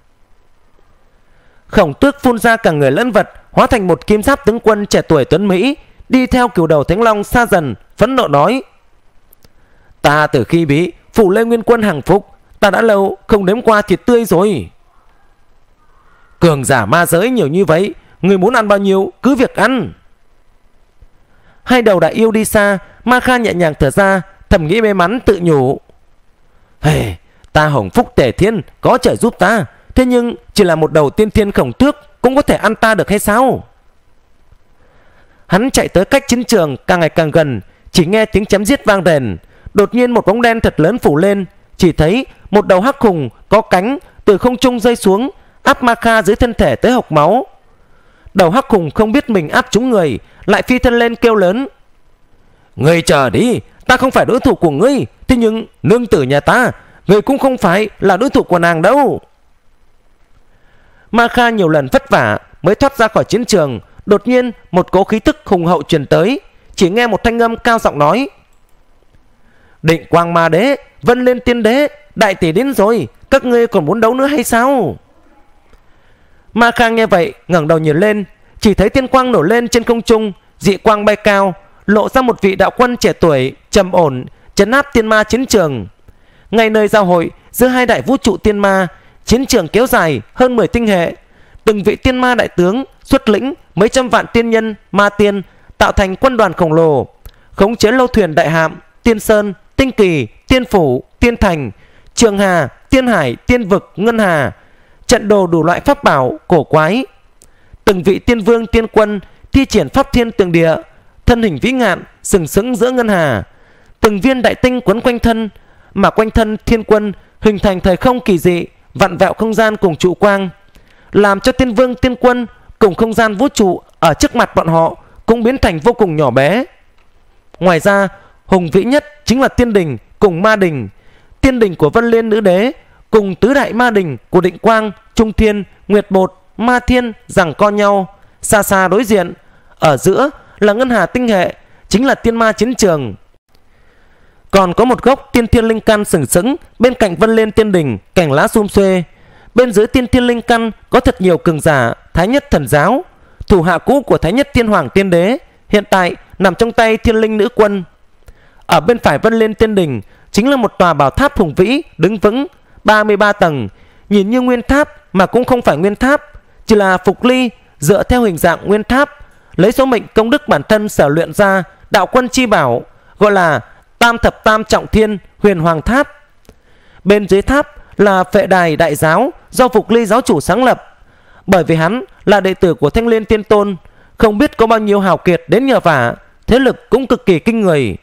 Khổng Tước phun ra cả người lẫn vật, hóa thành một kim giáp tướng quân trẻ tuổi tuấn mỹ, đi theo Cửu Đầu Thánh Long xa dần, phẫn nộ nói, ta từ khi bị Phủ Lê Nguyên Quân hàng phục, ta đã lâu không nếm qua thịt tươi rồi. Cường giả ma giới nhiều như vậy, người muốn ăn bao nhiêu cứ việc ăn. Hai đầu đại yêu đi xa, Ma Kha nhẹ nhàng thở ra, thầm nghĩ may mắn tự nhủ, hey, ta hồng phúc tề thiên có trời giúp ta, thế nhưng chỉ là một đầu tiên thiên khổng tước cũng có thể ăn ta được hay sao? Hắn chạy tới cách chiến trường càng ngày càng gần, chỉ nghe tiếng chém giết vang rền. Đột nhiên một bóng đen thật lớn phủ lên, chỉ thấy một đầu hắc hùng có cánh từ không trung rơi xuống, áp Ma Kha dưới thân thể tới hộc máu. Đầu hắc hùng không biết mình áp trúng người, lại phi thân lên kêu lớn: "Ngươi chờ đi, ta không phải đối thủ của ngươi. Thế nhưng nương tử nhà ta, ngươi cũng không phải là đối thủ của nàng đâu." Ma Kha nhiều lần vất vả mới thoát ra khỏi chiến trường. Đột nhiên một cỗ khí tức hùng hậu truyền tới, chỉ nghe một thanh âm cao giọng nói: "Định Quang Ma Đế, Vân Liên Tiên Đế, đại tỷ đến rồi, các ngươi còn muốn đấu nữa hay sao?" Ma Kha nghe vậy ngẩng đầu nhìn lên, chỉ thấy tiên quang nổ lên trên không trung, dị quang bay cao, lộ ra một vị đạo quân trẻ tuổi trầm ổn trấn áp tiên ma chiến trường. Ngay nơi giao hội giữa hai đại vũ trụ tiên ma, chiến trường kéo dài hơn mười tinh hệ. Từng vị tiên ma đại tướng xuất lĩnh mấy trăm vạn tiên nhân ma tiên, tạo thành quân đoàn khổng lồ, khống chế lâu thuyền đại hạm, tiên sơn, tinh kỳ, tiên phủ, tiên thành, trường hà, tiên hải, tiên vực, ngân hà, trận đồ đủ loại pháp bảo cổ quái. Từng vị tiên vương tiên quân thi triển pháp thiên tường địa, thân hình vĩ ngạn sừng sững giữa ngân hà. Từng viên đại tinh quấn quanh thân, mà quanh thân thiên quân hình thành thời không kỳ dị, vặn vẹo không gian cùng trụ quang, làm cho tiên vương tiên quân cùng không gian vũ trụ ở trước mặt bọn họ cũng biến thành vô cùng nhỏ bé. Ngoài ra, hùng vĩ nhất chính là tiên đình cùng ma đình. Tiên đình của Vân Liên Nữ Đế cùng tứ đại ma đình của Định Quang, Trung Thiên, Nguyệt Bột, Ma Thiên giằng co nhau, xa xa đối diện. Ở giữa là ngân hà tinh hệ, chính là tiên ma chiến trường. Còn có một gốc tiên thiên linh căn sừng sững bên cạnh Vân Liên Tiên Đình, cành lá sum xuê. Bên dưới tiên thiên linh căn có thật nhiều cường giả Thái Nhất Thần Giáo, thủ hạ cũ của Thái Nhất Tiên Hoàng Tiên Đế, hiện tại nằm trong tay Thiên Linh Nữ Quân. Ở bên phải Vân Liên Tiên Đình chính là một tòa bảo tháp hùng vĩ đứng vững, ba mươi ba tầng, nhìn như nguyên tháp mà cũng không phải nguyên tháp, chỉ là phục ly dựa theo hình dạng nguyên tháp, lấy số mệnh công đức bản thân sở luyện ra đạo quân chi bảo, gọi là Tam Thập Tam Trọng Thiên Huyền Hoàng Tháp. Bên dưới tháp là Phệ Đài Đại Giáo do Phục Ly giáo chủ sáng lập. Bởi vì hắn là đệ tử của Thanh Liên Tiên Tôn, không biết có bao nhiêu hào kiệt đến nhờ vả, thế lực cũng cực kỳ kinh người.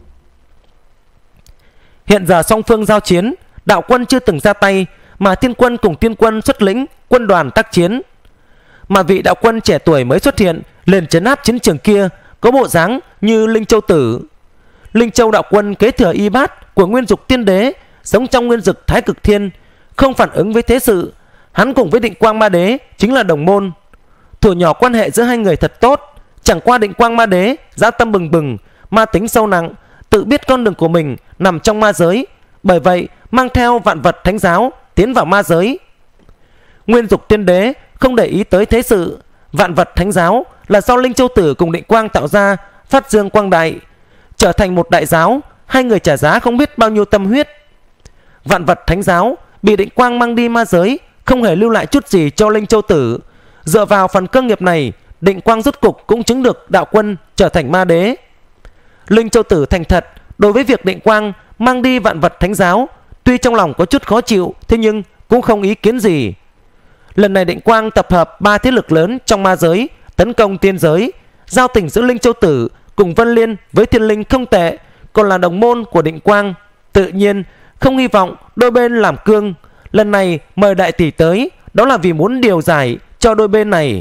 Hiện giờ song phương giao chiến, đạo quân chưa từng ra tay, mà thiên quân cùng tiên quân xuất lĩnh quân đoàn tác chiến. Mà vị đạo quân trẻ tuổi mới xuất hiện liền trấn áp chiến trường kia có bộ dáng như Linh Châu Tử. Linh Châu đạo quân kế thừa y bát của Nguyên Dục Tiên Đế, sống trong Nguyên Dực Thái Cực Thiên, không phản ứng với thế sự. Hắn cùng với Định Quang Ma Đế chính là đồng môn. Thuở nhỏ quan hệ giữa hai người thật tốt, chẳng qua Định Quang Ma Đế dã tâm bừng bừng, ma tính sâu nặng, tự biết con đường của mình nằm trong ma giới, bởi vậy mang theo vạn vật thánh giáo tiến vào ma giới. Nguyên Dục Tiên Đế không để ý tới thế sự. Vạn vật thánh giáo là do Linh Châu Tử cùng Định Quang tạo ra, phát dương quang đại, trở thành một đại giáo. Hai người trả giá không biết bao nhiêu tâm huyết. Vạn vật thánh giáo bị Định Quang mang đi ma giới, không hề lưu lại chút gì cho Linh Châu Tử. Dựa vào phần cơ nghiệp này, Định Quang rốt cục cũng chứng được đạo quân trở thành ma đế. Linh Châu Tử thành thật đối với việc Định Quang mang đi vạn vật thánh giáo, tuy trong lòng có chút khó chịu, thế nhưng cũng không ý kiến gì. Lần này Định Quang tập hợp ba thế lực lớn trong ma giới tấn công tiên giới. Giao tình giữa Linh Châu Tử cùng Vân Liên với Thiên Linh không tệ, còn là đồng môn của Định Quang, tự nhiên không hy vọng đôi bên làm cương. Lần này mời đại tỷ tới, đó là vì muốn điều giải cho đôi bên này.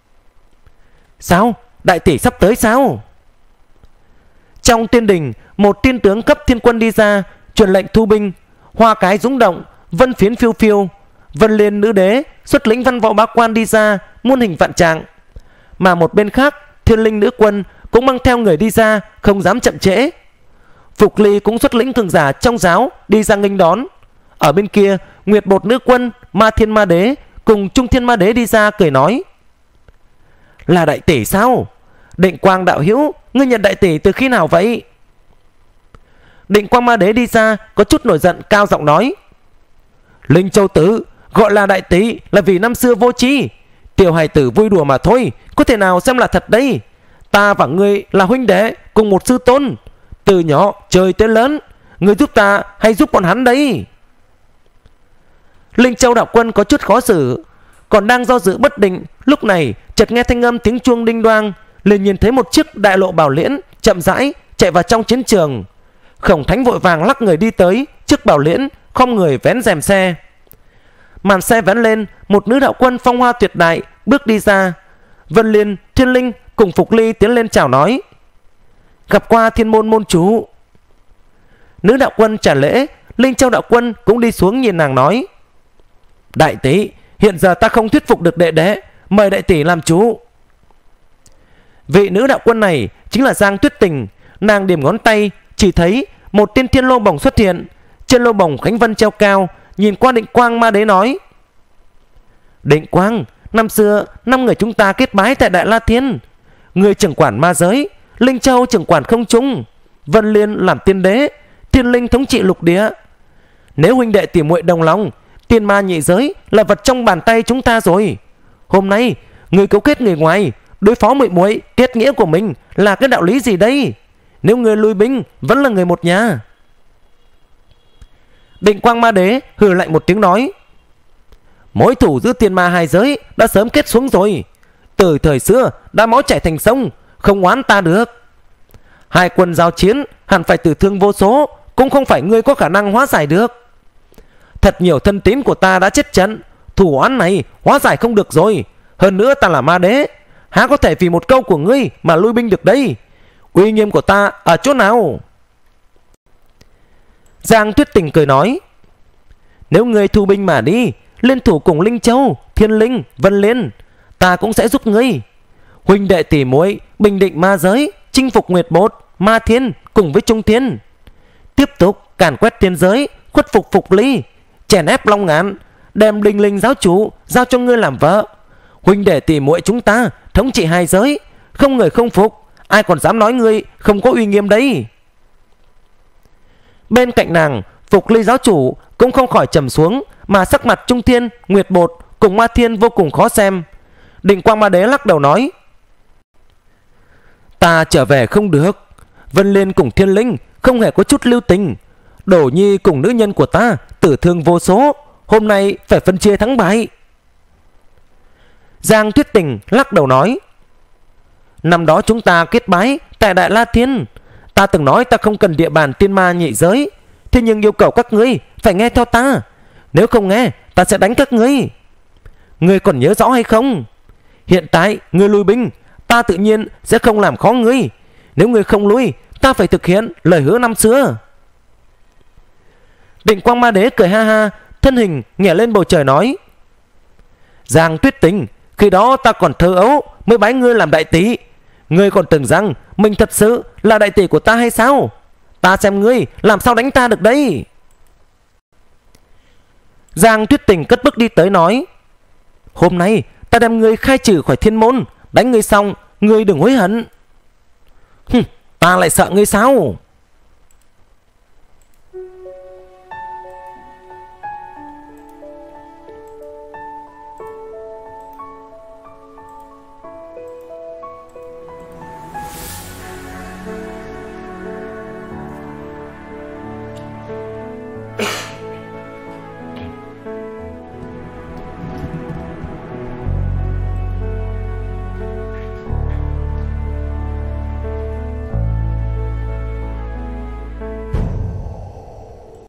Sao? Đại tỷ sắp tới sao? Trong tiên đình, một tiên tướng cấp thiên quân đi ra, truyền lệnh thu binh. Hoa cái rúng động, vân phiến phiêu phiêu. Vân Liên Nữ Đế xuất lĩnh văn võ bá quan đi ra, muôn hình vạn trạng. Mà một bên khác, Thiên Linh Nữ Quân cũng mang theo người đi ra, không dám chậm trễ. Phục Ly cũng xuất lĩnh cường giả trong giáo đi ra nghênh đón. Ở bên kia, Nguyệt Bột Nữ Quân, Ma Thiên Ma Đế cùng Trung Thiên Ma Đế đi ra cười nói: Là đại tỷ sao? Định Quang đạo hữu, ngươi nhận đại tỷ từ khi nào vậy? Định Quang Ma Đế đi ra có chút nổi giận, cao giọng nói: Linh Châu Tử gọi là đại tỷ là vì năm xưa vô tri, tiểu hài tử vui đùa mà thôi, có thể nào xem là thật đây? Ta và ngươi là huynh đệ cùng một sư tôn, từ nhỏ chơi tới lớn, ngươi giúp ta hay giúp bọn hắn đấy? Linh Châu đạo quân có chút khó xử, còn đang do dự bất định, lúc này chợt nghe thanh âm tiếng chuông đinh đoang, liền nhìn thấy một chiếc đại lộ bảo liễn chậm rãi chạy vào trong chiến trường. Khổng Thánh vội vàng lắc người đi tới trước Bảo Liễn, khom người vén rèm xe. Màn xe vén lên, một nữ đạo quân phong hoa tuyệt đại bước đi ra. Vân Liên, Thiên Linh cùng Phục Ly tiến lên chào nói: gặp qua Thiên Môn môn chủ. Nữ đạo quân trả lễ. Linh Châu đạo quân cũng đi xuống nhìn nàng nói: đại tỷ, hiện giờ ta không thuyết phục được đệ đệ, mời đại tỷ làm chủ. Vị nữ đạo quân này chính là Giang Tuyết Tình. Nàng điểm ngón tay, chỉ thấy một tiên thiên lô bồng xuất hiện. Trên lô bồng Khánh Vân treo cao, nhìn qua Định Quang ma đế nói: Định Quang, năm xưa năm người chúng ta kết bái tại Đại La Thiên. Người trưởng quản ma giới, Linh Châu trưởng quản không trung, Vân Liên làm tiên đế, Thiên Linh thống trị lục địa. Nếu huynh đệ tỉ muội đồng lòng, tiên ma nhị giới là vật trong bàn tay chúng ta rồi. Hôm nay người cấu kết người ngoài đối phó muội muội, kết nghĩa của mình là cái đạo lý gì đây? Nếu người lui binh vẫn là người một nhà. Định Quang ma đế hừ lạnh một tiếng nói: mối thủ giữa tiên ma hai giới đã sớm kết xuống rồi. Từ thời xưa đã máu chảy thành sông, không oán ta được. Hai quân giao chiến hẳn phải tử thương vô số, cũng không phải ngươi có khả năng hóa giải được. Thật nhiều thân tín của ta đã chết trận, thủ oán này hóa giải không được rồi. Hơn nữa ta là ma đế, há có thể vì một câu của ngươi mà lui binh được đây? Uy nghiêm của ta ở chỗ nào? Giang Tuyết Tình cười nói: nếu ngươi thu binh mà đi, liên thủ cùng Linh Châu, Thiên Linh, Vân Liên, ta cũng sẽ giúp ngươi. Huynh đệ tỷ muội bình định ma giới, chinh phục Nguyệt Một, Ma Thiên cùng với Trung Thiên, tiếp tục càn quét tiên giới, khuất phục Phục Ly, chèn ép Long Ngạn, đem Đinh Linh giáo chủ giao cho ngươi làm vợ. Huynh đệ tỷ muội chúng ta thống trị hai giới, không người không phục, ai còn dám nói ngươi không có uy nghiêm đấy? Bên cạnh nàng, Phục Ly giáo chủ cũng không khỏi trầm xuống, mà sắc mặt Trung Thiên, Nguyệt Bột cùng Ma Thiên vô cùng khó xem. Định Quang ma đế lắc đầu nói: ta trở về không được. Vân Liên cùng Thiên Linh không hề có chút lưu tình. Đổ Nhi cùng nữ nhân của ta tử thương vô số, hôm nay phải phân chia thắng bại. Giang Tuyết Tình lắc đầu nói: năm đó chúng ta kết bái tại Đại La Thiên, ta từng nói ta không cần địa bàn tiên ma nhị giới, thế nhưng yêu cầu các ngươi phải nghe theo ta. Nếu không nghe, ta sẽ đánh các ngươi. Ngươi còn nhớ rõ hay không? Hiện tại ngươi lui binh, ta tự nhiên sẽ không làm khó ngươi. Nếu ngươi không lui, ta phải thực hiện lời hứa năm xưa. Định Quang ma đế cười ha ha, thân hình nhảy lên bầu trời nói: Giang Tuyết Tình, khi đó ta còn thơ ấu mới bái ngươi làm đại tỷ. Ngươi còn tưởng rằng mình thật sự là đại tỷ của ta hay sao? Ta xem ngươi làm sao đánh ta được đấy. Giang Tuyết Tình cất bước đi tới nói: hôm nay ta đem ngươi khai trừ khỏi thiên môn, đánh ngươi xong ngươi đừng hối hận. Hừm, ta lại sợ ngươi sao?